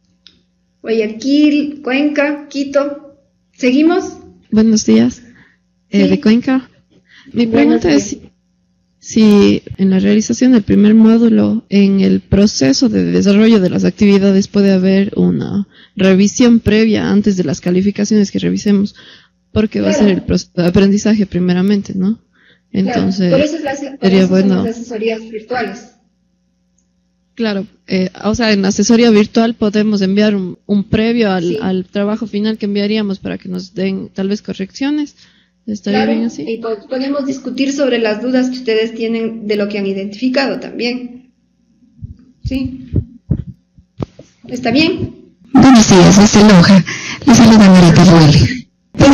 Speaker 1: Guayaquil, Cuenca, Quito. ¿Seguimos?
Speaker 6: Buenos días.
Speaker 1: Sí.
Speaker 6: De Cuenca. Mi pregunta es si en la realización del primer módulo, en el proceso de desarrollo de las actividades, puede haber una revisión previa antes de las calificaciones que revisemos, porque va a ser el proceso de aprendizaje primeramente, ¿no? Entonces,
Speaker 1: por eso
Speaker 6: sería bueno.
Speaker 1: Son las asesorías virtuales.
Speaker 6: Claro, o sea, en la asesoría virtual podemos enviar un previo al trabajo final que enviaríamos para que nos den tal vez correcciones. ¿Estaría bien así?
Speaker 1: Y podemos discutir sobre las dudas que ustedes tienen de lo que han identificado también. ¿Sí? ¿Está bien?
Speaker 7: Buenos días, desde Loja. Les saluda Marita Ruel.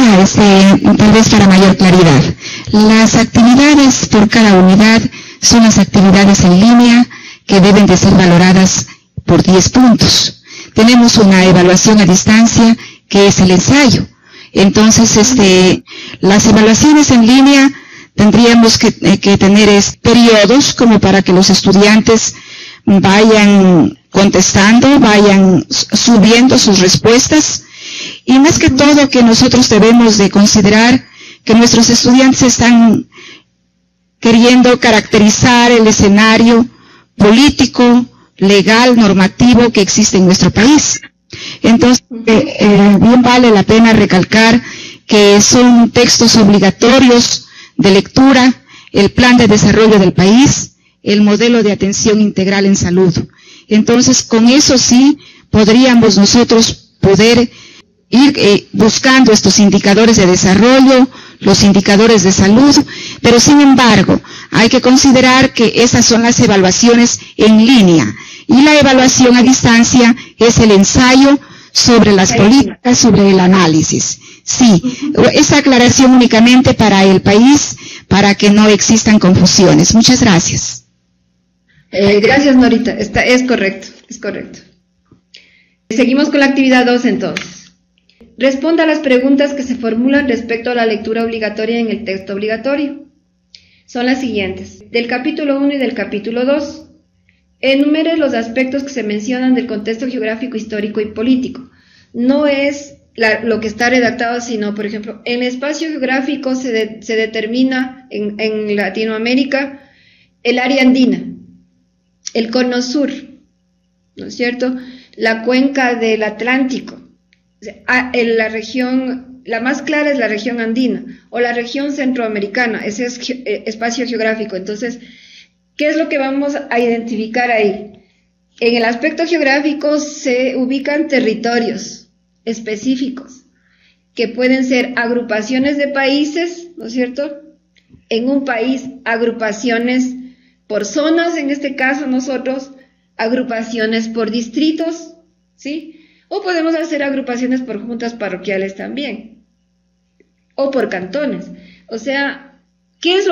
Speaker 7: Tal vez para mayor claridad. Las actividades por cada unidad son las actividades en línea que deben de ser valoradas por 10 puntos. Tenemos una evaluación a distancia que es el ensayo. Entonces, las evaluaciones en línea tendríamos que tener periodos como para que los estudiantes vayan contestando, vayan subiendo sus respuestas, y más que todo que nosotros debemos de considerar que nuestros estudiantes están queriendo caracterizar el escenario político, legal, normativo que existe en nuestro país. Entonces, bien vale la pena recalcar que son textos obligatorios de lectura, el plan de desarrollo del país, el modelo de atención integral en salud. Entonces, con eso sí podríamos nosotros poder ir buscando estos indicadores de desarrollo, los indicadores de salud, pero sin embargo, hay que considerar que esas son las evaluaciones en línea, y la evaluación a distancia es el ensayo sobre las políticas, sobre el análisis. Sí, esa aclaración únicamente para el país, para que no existan confusiones. Muchas gracias.
Speaker 1: Gracias, Norita. Es correcto, es correcto. Seguimos con la actividad 2 entonces. Responda a las preguntas que se formulan respecto a la lectura obligatoria en el texto obligatorio. Son las siguientes. Del capítulo 1 y del capítulo 2. Enumere los aspectos que se mencionan del contexto geográfico, histórico y político. No es lo que está redactado, sino, por ejemplo, en el espacio geográfico se determina en Latinoamérica el área andina, el cono sur, ¿no es cierto? La cuenca del Atlántico. La región, la más clara es la región andina, o la región centroamericana, ese es espacio geográfico. Entonces, ¿qué es lo que vamos a identificar ahí? En el aspecto geográfico se ubican territorios específicos, que pueden ser agrupaciones de países, ¿no es cierto? En un país, agrupaciones por zonas, en este caso nosotros, agrupaciones por distritos, ¿sí? O podemos hacer agrupaciones por juntas parroquiales también, o por cantones. O sea, ¿qué es lo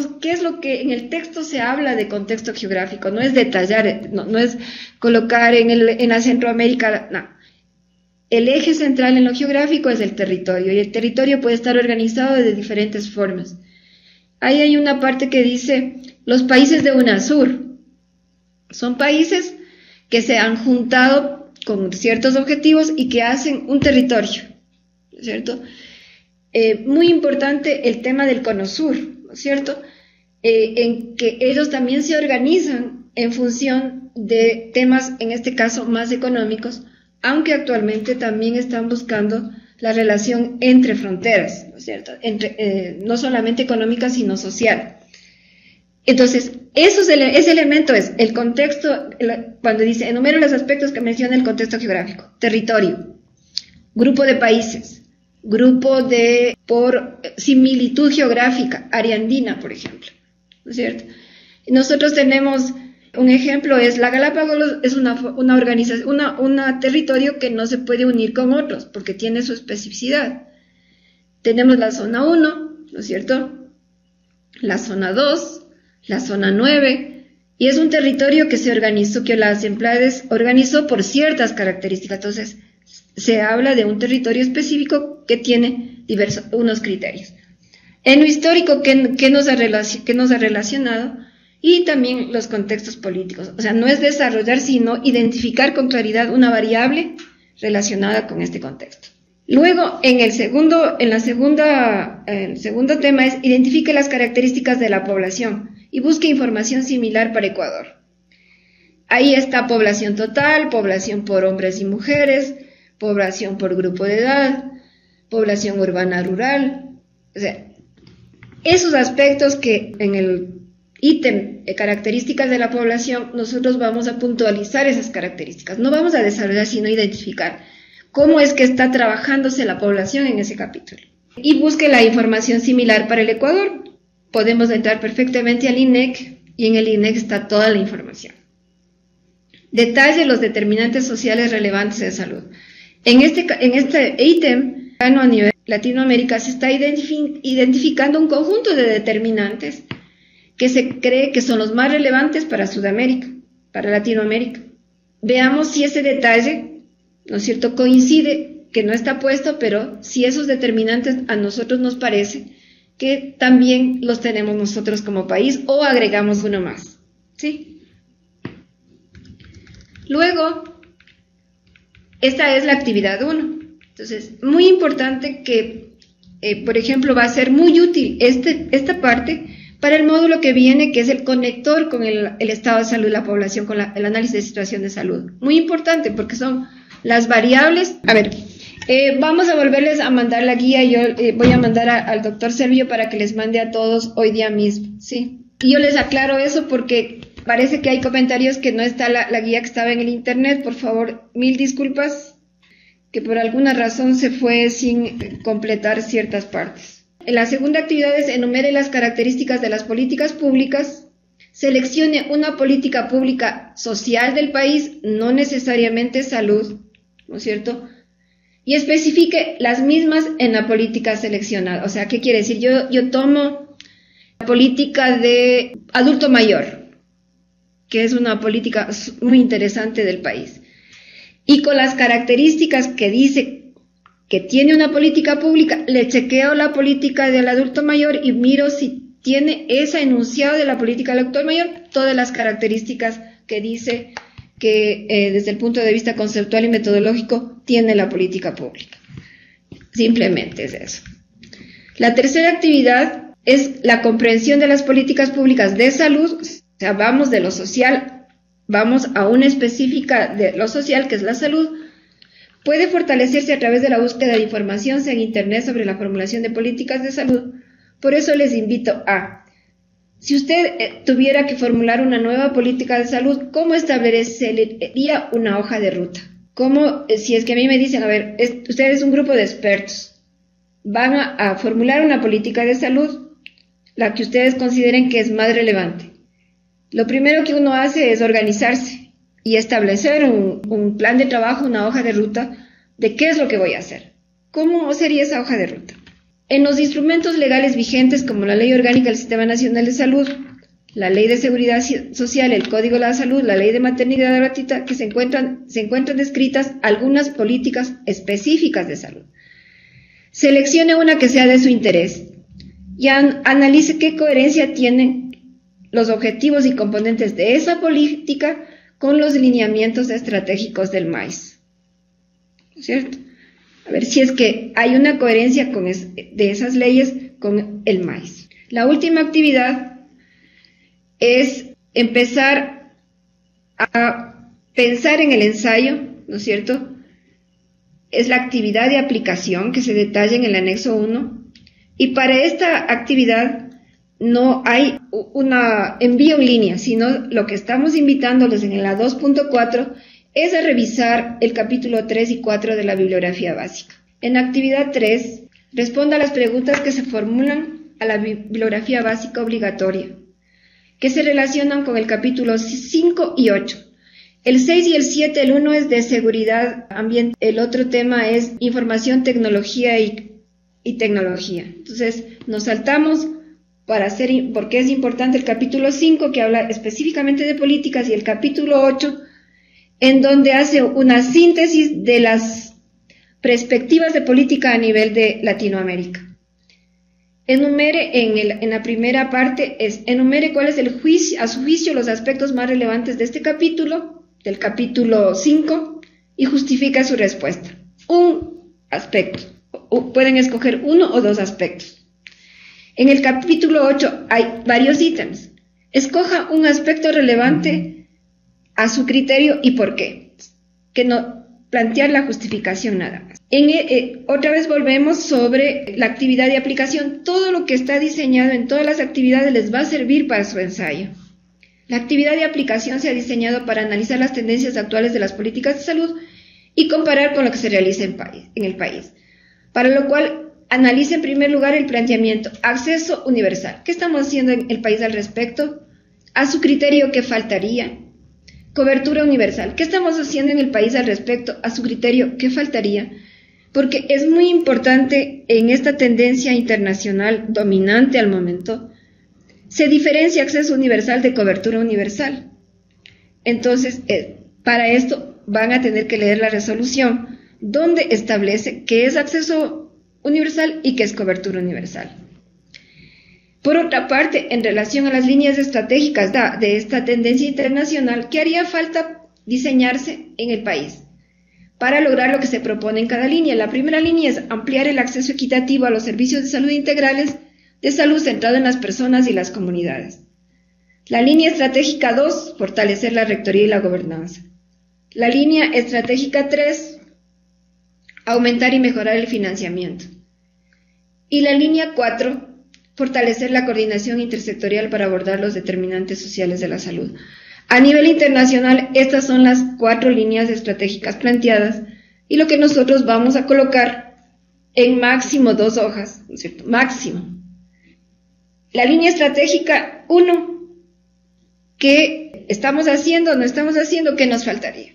Speaker 1: que en el texto se habla de contexto geográfico? No es detallar, no es colocar en la Centroamérica, no. El eje central en lo geográfico es el territorio, y el territorio puede estar organizado de diferentes formas. Ahí hay una parte que dice, los países de UNASUR son países que se han juntado con ciertos objetivos y que hacen un territorio, ¿no es cierto? Muy importante el tema del Cono Sur, ¿no es cierto? En que ellos también se organizan en función de temas, en este caso, más económicos, aunque actualmente también están buscando la relación entre fronteras, ¿no es cierto? No solamente económica, sino social. Entonces, ese elemento es el contexto, cuando dice, enumero los aspectos que menciona el contexto geográfico: territorio, grupo de países, grupo por similitud geográfica, área andina, por ejemplo, ¿no es cierto? Nosotros tenemos, un ejemplo es, la Galápagos es una organización, un territorio que no se puede unir con otros, porque tiene su especificidad. Tenemos la zona 1, ¿no es cierto? La zona 2, la zona 9, y es un territorio que se organizó, que la CEMPLADES organizó por ciertas características. Entonces, se habla de un territorio específico que tiene unos criterios. En lo histórico, ¿qué nos ha relacionado? y también los contextos políticos. O sea, no es desarrollar, sino identificar con claridad una variable relacionada con este contexto. Luego, el segundo tema es identifique las características de la población y busque información similar para Ecuador. Ahí está población total, población por hombres y mujeres, población por grupo de edad, población urbana rural. O sea, esos aspectos que en el ítem de características de la población nosotros vamos a puntualizar esas características. No vamos a desarrollar, sino identificar cómo es que está trabajándose la población en ese capítulo. Y busque la información similar para el Ecuador. Podemos entrar perfectamente al INEC y en el INEC está toda la información. Detalle los determinantes sociales relevantes de salud. En este ítem, a nivel Latinoamérica, se está identificando un conjunto de determinantes que se cree que son los más relevantes para Sudamérica, para Latinoamérica. Veamos si ese detalle, ¿no es cierto?, coincide, que no está puesto, pero si esos determinantes a nosotros nos parece que también los tenemos nosotros como país o agregamos uno más, ¿sí? Luego, esta es la actividad 1. Entonces, muy importante que, por ejemplo, va a ser muy útil esta parte para el módulo que viene, que es el conector con el estado de salud de la población, con el análisis de situación de salud. Muy importante porque son las variables. A ver, vamos a volverles a mandar la guía. Yo voy a mandar al doctor Servio para que les mande a todos hoy día mismo, ¿sí? Y yo les aclaro eso porque parece que hay comentarios que no está la guía que estaba en el internet. Por favor, 1000 disculpas, que por alguna razón se fue sin completar ciertas partes. En la segunda actividad es enumere las características de las políticas públicas, seleccione una política pública social del país, no necesariamente salud, ¿no es cierto?, y especifique las mismas en la política seleccionada. O sea, ¿qué quiere decir? Yo tomo la política de adulto mayor, que es una política muy interesante del país, y con las características que dice que tiene una política pública, le chequeo la política del adulto mayor y miro si tiene esa enunciado de la política del adulto mayor, todas las características que dice que desde el punto de vista conceptual y metodológico tiene la política pública. Simplemente es eso. La tercera actividad es la comprensión de las políticas públicas de salud. O sea, vamos de lo social, vamos a una específica de lo social, que es la salud. Puede fortalecerse a través de la búsqueda de información en Internet sobre la formulación de políticas de salud. Por eso les invito a, si usted tuviera que formular una nueva política de salud, ¿cómo establecería una hoja de ruta? ¿Cómo, si es que a mí me dicen, a ver, ustedes es un grupo de expertos, van a formular una política de salud, la que ustedes consideren que es más relevante? Lo primero que uno hace es organizarse y establecer un plan de trabajo, una hoja de ruta de qué es lo que voy a hacer. ¿Cómo sería esa hoja de ruta? En los instrumentos legales vigentes, como la Ley Orgánica del Sistema Nacional de Salud, la Ley de Seguridad Social, el Código de la Salud, la Ley de Maternidad Gratuita, que se encuentran descritas algunas políticas específicas de salud. Seleccione una que sea de su interés y analice qué coherencia tienen los objetivos y componentes de esa política con los lineamientos estratégicos del MAIS, ¿no es cierto? A ver si es que hay una coherencia de esas leyes con el MAIS. La última actividad es empezar a pensar en el ensayo, ¿no es cierto? Es la actividad de aplicación que se detalla en el anexo 1, y para esta actividad no hay una envío en línea, sino lo que estamos invitándolos en la 2.4 es a revisar el capítulo 3 y 4 de la bibliografía básica. En actividad 3, responda a las preguntas que se formulan a la bibliografía básica obligatoria, que se relacionan con el capítulo 5 y 8. El 6 y el 7, el 1 es de seguridad ambiental, el otro tema es información, tecnología y tecnología. Entonces, nos saltamos porque es importante el capítulo 5, que habla específicamente de políticas, y el capítulo 8, en donde hace una síntesis de las perspectivas de política a nivel de Latinoamérica. enumere en la primera parte, enumere cuál es a su juicio los aspectos más relevantes de este capítulo, del capítulo 5, y justifica su respuesta. Un aspecto, pueden escoger uno o dos aspectos. En el capítulo 8 hay varios ítems. Escoja un aspecto relevante a su criterio y por qué. Que no plantear la justificación nada más. Otra vez volvemos sobre la actividad de aplicación. Todo lo que está diseñado en todas las actividades les va a servir para su ensayo. La actividad de aplicación se ha diseñado para analizar las tendencias actuales de las políticas de salud y comparar con lo que se realiza en el país. Para lo cual, analice en primer lugar el planteamiento acceso universal. ¿Qué estamos haciendo en el país al respecto? A su criterio, ¿qué faltaría? Cobertura universal. ¿Qué estamos haciendo en el país al respecto? A su criterio, ¿qué faltaría? Porque es muy importante en esta tendencia internacional dominante al momento, se diferencia acceso universal de cobertura universal. Entonces, para esto van a tener que leer la resolución donde establece qué es acceso universal y qué es cobertura universal. Por otra parte, en relación a las líneas estratégicas de esta tendencia internacional, ¿qué haría falta diseñarse en el país para lograr lo que se propone en cada línea? La primera línea es ampliar el acceso equitativo a los servicios de salud integrales de salud centrado en las personas y las comunidades. La línea estratégica 2, fortalecer la rectoría y la gobernanza. La línea estratégica 3, aumentar y mejorar el financiamiento. Y la línea 4, fortalecer la coordinación intersectorial para abordar los determinantes sociales de la salud. A nivel internacional, estas son las 4 líneas estratégicas planteadas y lo que nosotros vamos a colocar en máximo 2 hojas, ¿no es cierto? Máximo. La línea estratégica 1, ¿qué estamos haciendo, no estamos haciendo, qué nos faltaría?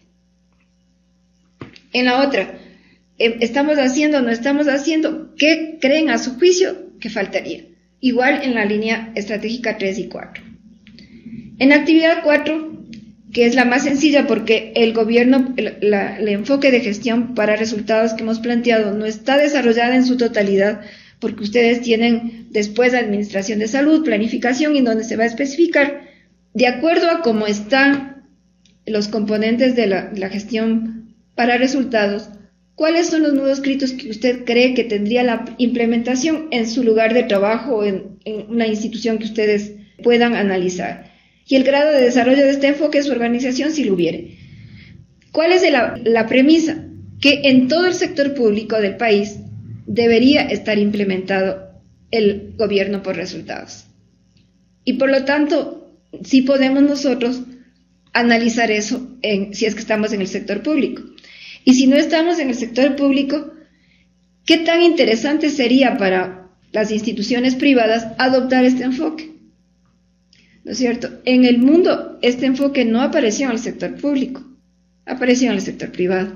Speaker 1: En la otra, estamos haciendo, no estamos haciendo, ¿qué creen a su juicio que faltaría? Igual en la línea estratégica 3 y 4. En la actividad 4, que es la más sencilla porque el gobierno, el enfoque de gestión para resultados que hemos planteado no está desarrollada en su totalidad, porque ustedes tienen después administración de salud, planificación, y donde se va a especificar, de acuerdo a cómo están los componentes de la gestión para resultados, cuáles son los nudos críticos que usted cree que tendría la implementación en su lugar de trabajo o en una institución que ustedes puedan analizar. Y el grado de desarrollo de este enfoque en su organización, si lo hubiere. ¿Cuál es la premisa? Que en todo el sector público del país debería estar implementado el gobierno por resultados. Y por lo tanto, sí podemos nosotros analizar eso si es que estamos en el sector público. Y si no estamos en el sector público, ¿qué tan interesante sería para las instituciones privadas adoptar este enfoque? ¿No es cierto? En el mundo, este enfoque no apareció en el sector público, apareció en el sector privado.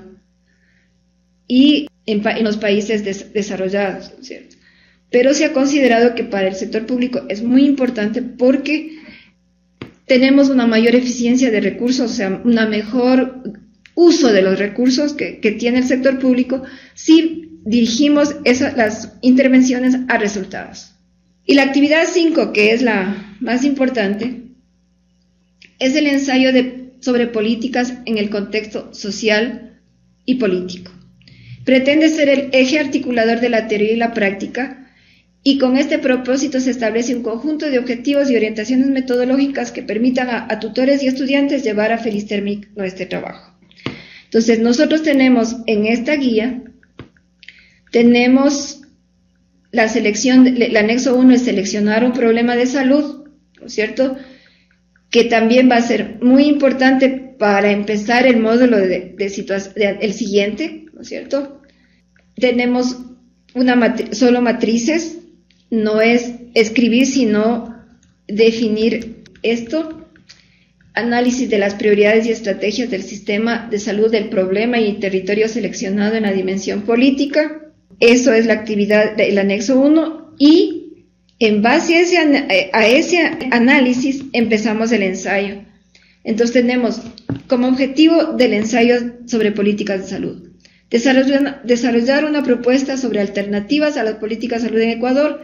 Speaker 1: Y en los países desarrollados, ¿no es cierto? Pero se ha considerado que para el sector público es muy importante porque tenemos una mayor eficiencia de recursos, o sea, una mejor uso de los recursos que tiene el sector público si dirigimos las intervenciones a resultados. Y la actividad 5, que es la más importante, es el ensayo sobre políticas en el contexto social y político. Pretende ser el eje articulador de la teoría y la práctica, y con este propósito se establece un conjunto de objetivos y orientaciones metodológicas que permitan a tutores y estudiantes llevar a feliz término este trabajo. Entonces, nosotros tenemos en esta guía, tenemos la selección, el anexo 1 es seleccionar un problema de salud, ¿no es cierto?, que también va a ser muy importante para empezar el módulo el siguiente, ¿no es cierto? Tenemos solo matrices, no es escribir, sino definir esto. Análisis de las prioridades y estrategias del sistema de salud del problema y territorio seleccionado en la dimensión política. Eso es la actividad del anexo 1 y en base a ese análisis empezamos el ensayo. Entonces tenemos como objetivo del ensayo sobre políticas de salud desarrollar una propuesta sobre alternativas a las políticas de salud en Ecuador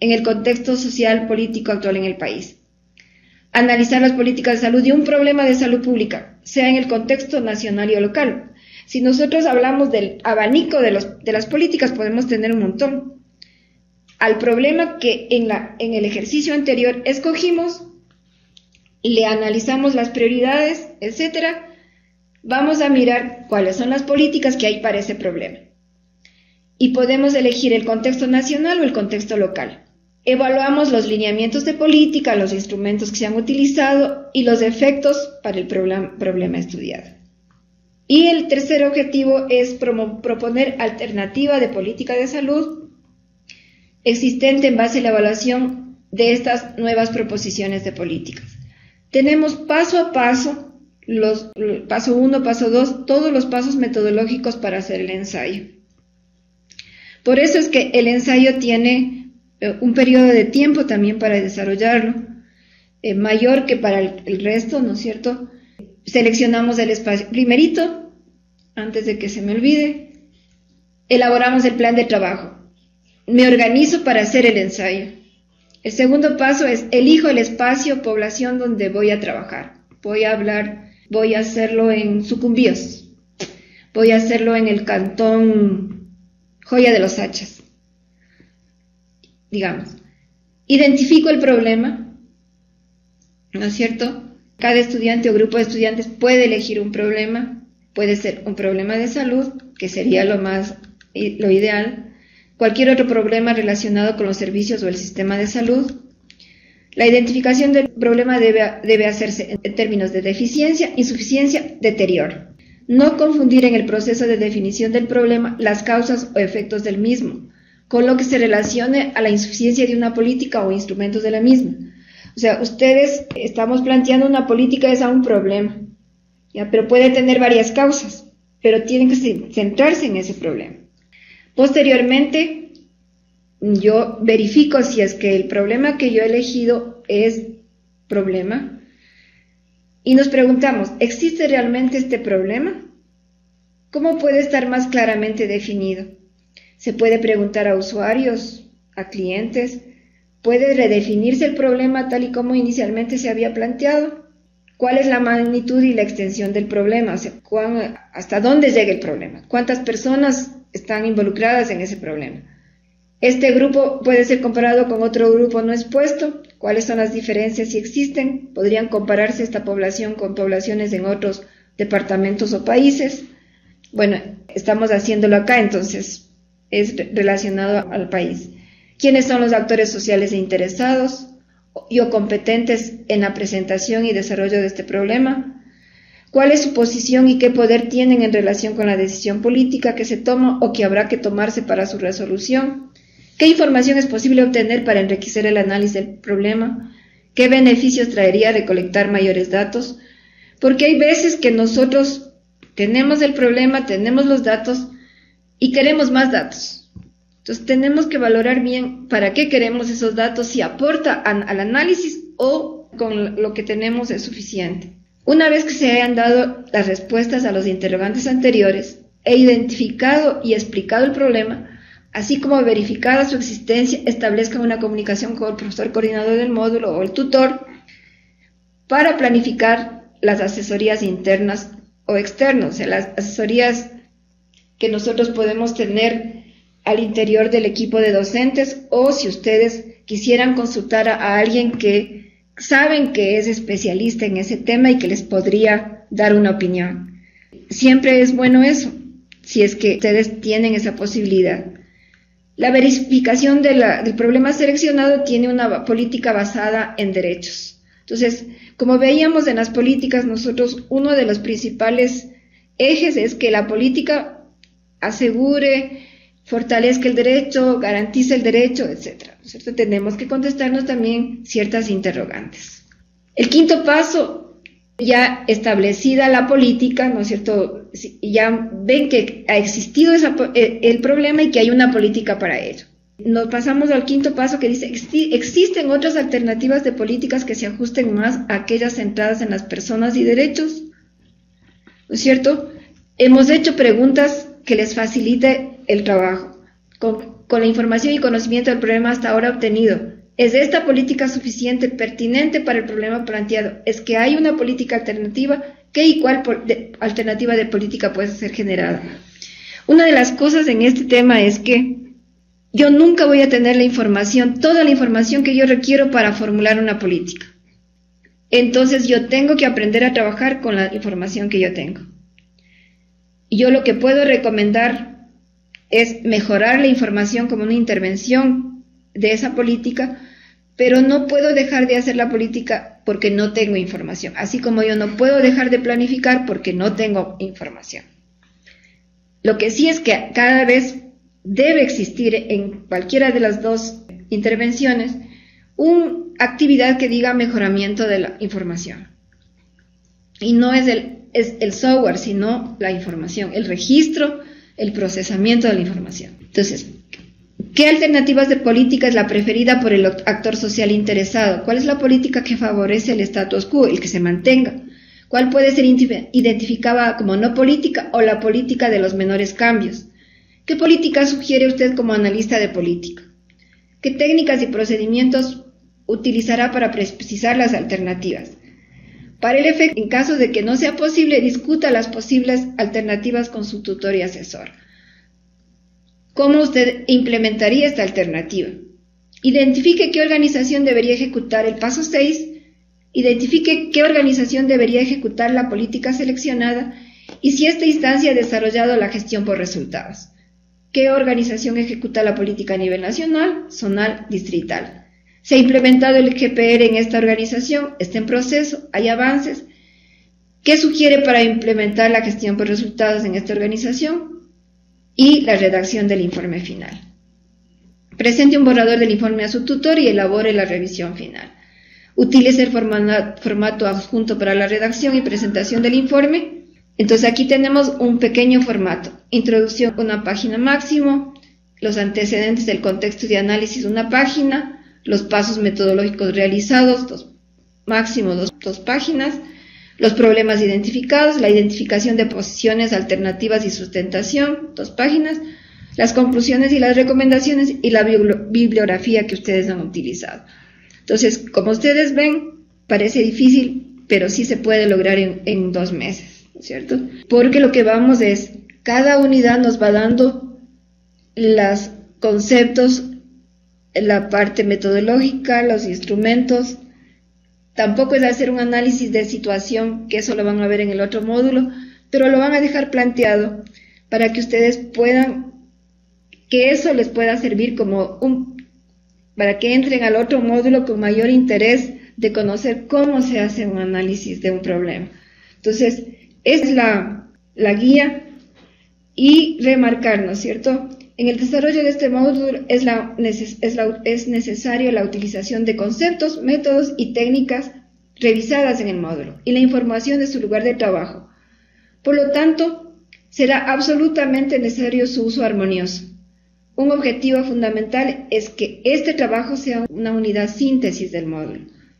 Speaker 1: en el contexto social político actual en el país. Analizar las políticas de salud y un problema de salud pública, sea en el contexto nacional y local. Si nosotros hablamos del abanico de las políticas, podemos tener un montón. Al problema que en el ejercicio anterior escogimos, le analizamos las prioridades, etcétera, vamos a mirar cuáles son las políticas que hay para ese problema. Y podemos elegir el contexto nacional o el contexto local. Evaluamos los lineamientos de política, los instrumentos que se han utilizado y los efectos para el problema estudiado. Y el tercer objetivo es proponer alternativa de política de salud existente en base a la evaluación de estas nuevas proposiciones de políticas. Tenemos paso a paso, paso 1, paso 2, todos los pasos metodológicos para hacer el ensayo. Por eso es que el ensayo tiene un periodo de tiempo también para desarrollarlo, mayor que para el resto, ¿no es cierto? Seleccionamos el espacio. Primerito, antes de que se me olvide, elaboramos el plan de trabajo. Me organizo para hacer el ensayo. El segundo paso es elijo el espacio, población donde voy a trabajar. Voy a hacerlo en Sucumbíos. Voy a hacerlo en el cantón Joya de los Hachas. Digamos, identifico el problema, ¿no es cierto? Cada estudiante o grupo de estudiantes puede elegir un problema, puede ser un problema de salud, que sería lo ideal, cualquier otro problema relacionado con los servicios o el sistema de salud. La identificación del problema debe hacerse en términos de deficiencia, insuficiencia, deterioro. No confundir en el proceso de definición del problema las causas o efectos del mismo, con lo que se relacione a la insuficiencia de una política o instrumentos de la misma. O sea, estamos planteando una política es a un problema, ¿ya? Pero puede tener varias causas, pero tienen que centrarse en ese problema. Posteriormente, yo verifico si es que el problema que yo he elegido es problema, y nos preguntamos, ¿existe realmente este problema? ¿Cómo puede estar más claramente definido? Se puede preguntar a usuarios, a clientes, ¿puede redefinirse el problema tal y como inicialmente se había planteado? ¿Cuál es la magnitud y la extensión del problema? O sea, ¿hasta dónde llega el problema? ¿Cuántas personas están involucradas en ese problema? ¿Este grupo puede ser comparado con otro grupo no expuesto? ¿Cuáles son las diferencias si existen? ¿Podrían compararse esta población con poblaciones en otros departamentos o países? Bueno, estamos haciéndolo acá, entonces es relacionado al país. ¿Quiénes son los actores sociales e interesados o competentes en la presentación y desarrollo de este problema? ¿Cuál es su posición y qué poder tienen en relación con la decisión política que se toma o que habrá que tomarse para su resolución? ¿Qué información es posible obtener para enriquecer el análisis del problema? ¿Qué beneficios traería recolectar mayores datos? Porque hay veces que nosotros tenemos el problema, tenemos los datos y queremos más datos. Entonces tenemos que valorar bien para qué queremos esos datos, si aporta al análisis o con lo que tenemos es suficiente. Una vez que se hayan dado las respuestas a los interrogantes anteriores, he identificado y explicado el problema, así como verificada su existencia, establezca una comunicación con el profesor coordinador del módulo o el tutor para planificar las asesorías internas o externas, o sea, las asesorías que nosotros podemos tener al interior del equipo de docentes, o si ustedes quisieran consultar a alguien que saben que es especialista en ese tema y que les podría dar una opinión. Siempre es bueno eso, si es que ustedes tienen esa posibilidad. La verificación del problema seleccionado tiene una política basada en derechos. Entonces, como veíamos en las políticas, nosotros uno de los principales ejes es que la política asegure, fortalezca el derecho, garantice el derecho, etc. ¿No es cierto? Tenemos que contestarnos también ciertas interrogantes. El quinto paso, ya establecida la política, ¿no es cierto? Ya ven que ha existido el problema y que hay una política para ello. Nos pasamos al quinto paso que dice, ¿existen otras alternativas de políticas que se ajusten más a aquellas centradas en las personas y derechos? ¿No es cierto? Hemos hecho preguntas que les facilite el trabajo. con la información y conocimiento del problema hasta ahora obtenido, ¿es esta política suficiente, pertinente para el problema planteado? ¿Es que hay una política alternativa? ¿Qué y cuál alternativa de política puede ser generada? Una de las cosas en este tema es que yo nunca voy a tener la información, toda la información que yo requiero para formular una política. Entonces yo tengo que aprender a trabajar con la información que yo tengo. Y yo lo que puedo recomendar es mejorar la información como una intervención de esa política, pero no puedo dejar de hacer la política porque no tengo información, así como yo no puedo dejar de planificar porque no tengo información. Lo que sí es que cada vez debe existir en cualquiera de las dos intervenciones una actividad que diga mejoramiento de la información. Y no es el software, sino la información, el registro, el procesamiento de la información. Entonces, ¿qué alternativas de política es la preferida por el actor social interesado? ¿Cuál es la política que favorece el status quo, el que se mantenga? ¿Cuál puede ser identificada como no política o la política de los menores cambios? ¿Qué política sugiere usted como analista de política? ¿Qué técnicas y procedimientos utilizará para precisar las alternativas? Para el efecto, en caso de que no sea posible, discuta las posibles alternativas con su tutor y asesor. ¿Cómo usted implementaría esta alternativa? Identifique qué organización debería ejecutar el paso 6, identifique qué organización debería ejecutar la política seleccionada y si esta instancia ha desarrollado la gestión por resultados. ¿Qué organización ejecuta la política a nivel nacional, zonal, distrital? ¿Se ha implementado el GPR en esta organización? ¿Está en proceso? ¿Hay avances? ¿Qué sugiere para implementar la gestión por resultados en esta organización? Y la redacción del informe final. Presente un borrador del informe a su tutor y elabore la revisión final. Utilice el formato adjunto para la redacción y presentación del informe. Entonces aquí tenemos un pequeño formato. Introducción, una página máximo. Los antecedentes del contexto de análisis, una página. Los pasos metodológicos realizados, máximo dos páginas. Los problemas identificados, la identificación de posiciones alternativas y sustentación, 2 páginas. Las conclusiones y las recomendaciones y la bibliografía que ustedes han utilizado. Entonces, como ustedes ven, parece difícil, pero sí se puede lograr en 2 meses, ¿cierto? Porque lo que vamos es, cada unidad nos va dando los conceptos, la parte metodológica, los instrumentos. Tampoco es hacer un análisis de situación, que eso lo van a ver en el otro módulo, pero lo van a dejar planteado para que ustedes puedan, que eso les pueda servir como para que entren al otro módulo con mayor interés de conocer cómo se hace un análisis de un problema. Entonces, esa es la guía y remarcar, ¿no es cierto? En el desarrollo de este módulo es necesario la utilización de conceptos, métodos y técnicas revisadas en el módulo y la información de su lugar de trabajo. Por lo tanto, será absolutamente necesario su uso armonioso. Un objetivo fundamental es que este trabajo sea una unidad síntesis del módulo.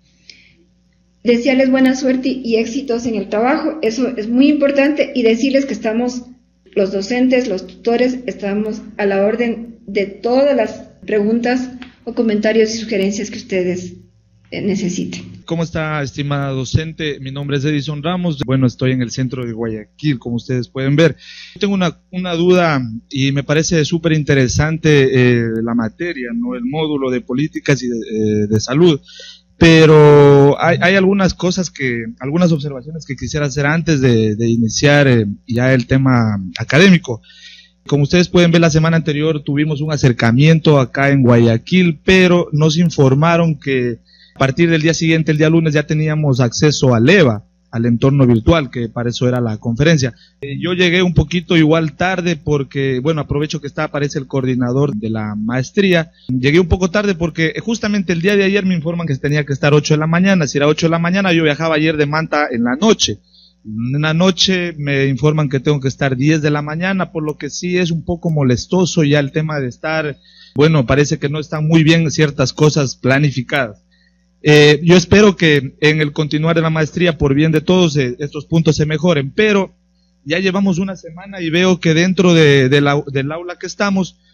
Speaker 1: Desearles buena suerte y éxitos en el trabajo, eso es muy importante, y decirles que estamos, los docentes, los tutores, estamos a la orden de todas las preguntas o comentarios y sugerencias que ustedes necesiten.
Speaker 8: ¿Cómo está, estimada docente? Mi nombre es Edison Ramos. Bueno, estoy en el centro de Guayaquil, como ustedes pueden ver. Tengo una duda y me parece súper interesante la materia, ¿no? El módulo de políticas y de salud. Pero hay algunas cosas algunas observaciones que quisiera hacer antes de iniciar ya el tema académico. Como ustedes pueden ver, la semana anterior tuvimos un acercamiento acá en Guayaquil, pero nos informaron que a partir del día siguiente, el día lunes, ya teníamos acceso al EVA, al entorno virtual, que para eso era la conferencia. Yo llegué un poquito igual tarde porque, bueno, aprovecho que aparece el coordinador de la maestría. Llegué un poco tarde porque justamente el día de ayer me informan que tenía que estar 8 de la mañana. Si era 8 de la mañana, yo viajaba ayer de Manta en la noche. En la noche me informan que tengo que estar 10 de la mañana, por lo que sí es un poco molestoso ya el tema de estar, bueno, parece que no están muy bien ciertas cosas planificadas. Yo espero que en el continuar de la maestría, por bien de todos, estos puntos se mejoren, pero ya llevamos una semana y veo que dentro del aula que estamos,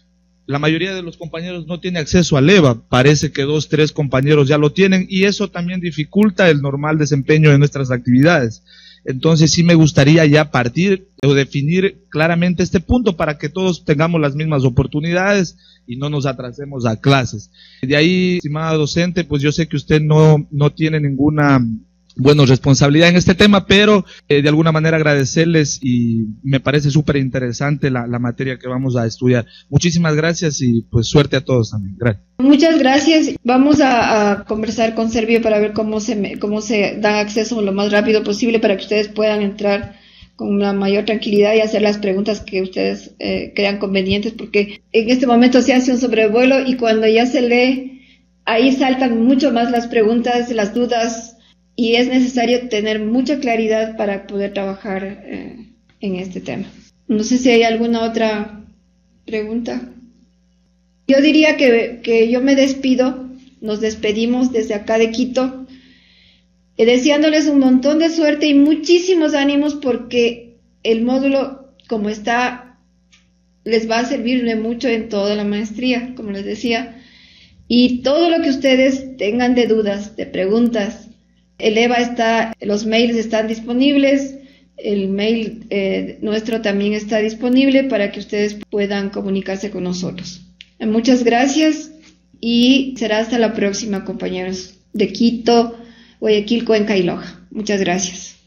Speaker 8: la mayoría de los compañeros no tiene acceso al EVA, parece que 2, 3 compañeros ya lo tienen, y eso también dificulta el normal desempeño de nuestras actividades. Entonces sí me gustaría ya partir o definir claramente este punto para que todos tengamos las mismas oportunidades y no nos atrasemos a clases. De ahí, estimada docente, pues yo sé que usted no tiene ninguna responsabilidad en este tema, pero de alguna manera agradecerles, y me parece súper interesante la materia que vamos a estudiar. Muchísimas gracias y pues suerte a todos también. Gracias.
Speaker 1: Muchas gracias. Vamos a conversar con Servio para ver cómo se da acceso lo más rápido posible para que ustedes puedan entrar con la mayor tranquilidad y hacer las preguntas que ustedes crean convenientes, porque en este momento se hace un sobrevuelo y cuando ya se lee, ahí saltan mucho más las preguntas, las dudas, y es necesario tener mucha claridad para poder trabajar en este tema. No sé si hay alguna otra pregunta. Yo diría que yo me despido, nos despedimos desde acá de Quito, deseándoles un montón de suerte y muchísimos ánimos, porque el módulo, como está, les va a servir de mucho en toda la maestría, como les decía, y todo lo que ustedes tengan de dudas, de preguntas, el EVA está, los mails están disponibles, el mail nuestro también está disponible para que ustedes puedan comunicarse con nosotros. Muchas gracias y será hasta la próxima, compañeros de Quito, Guayaquil, Cuenca y Loja. Muchas gracias.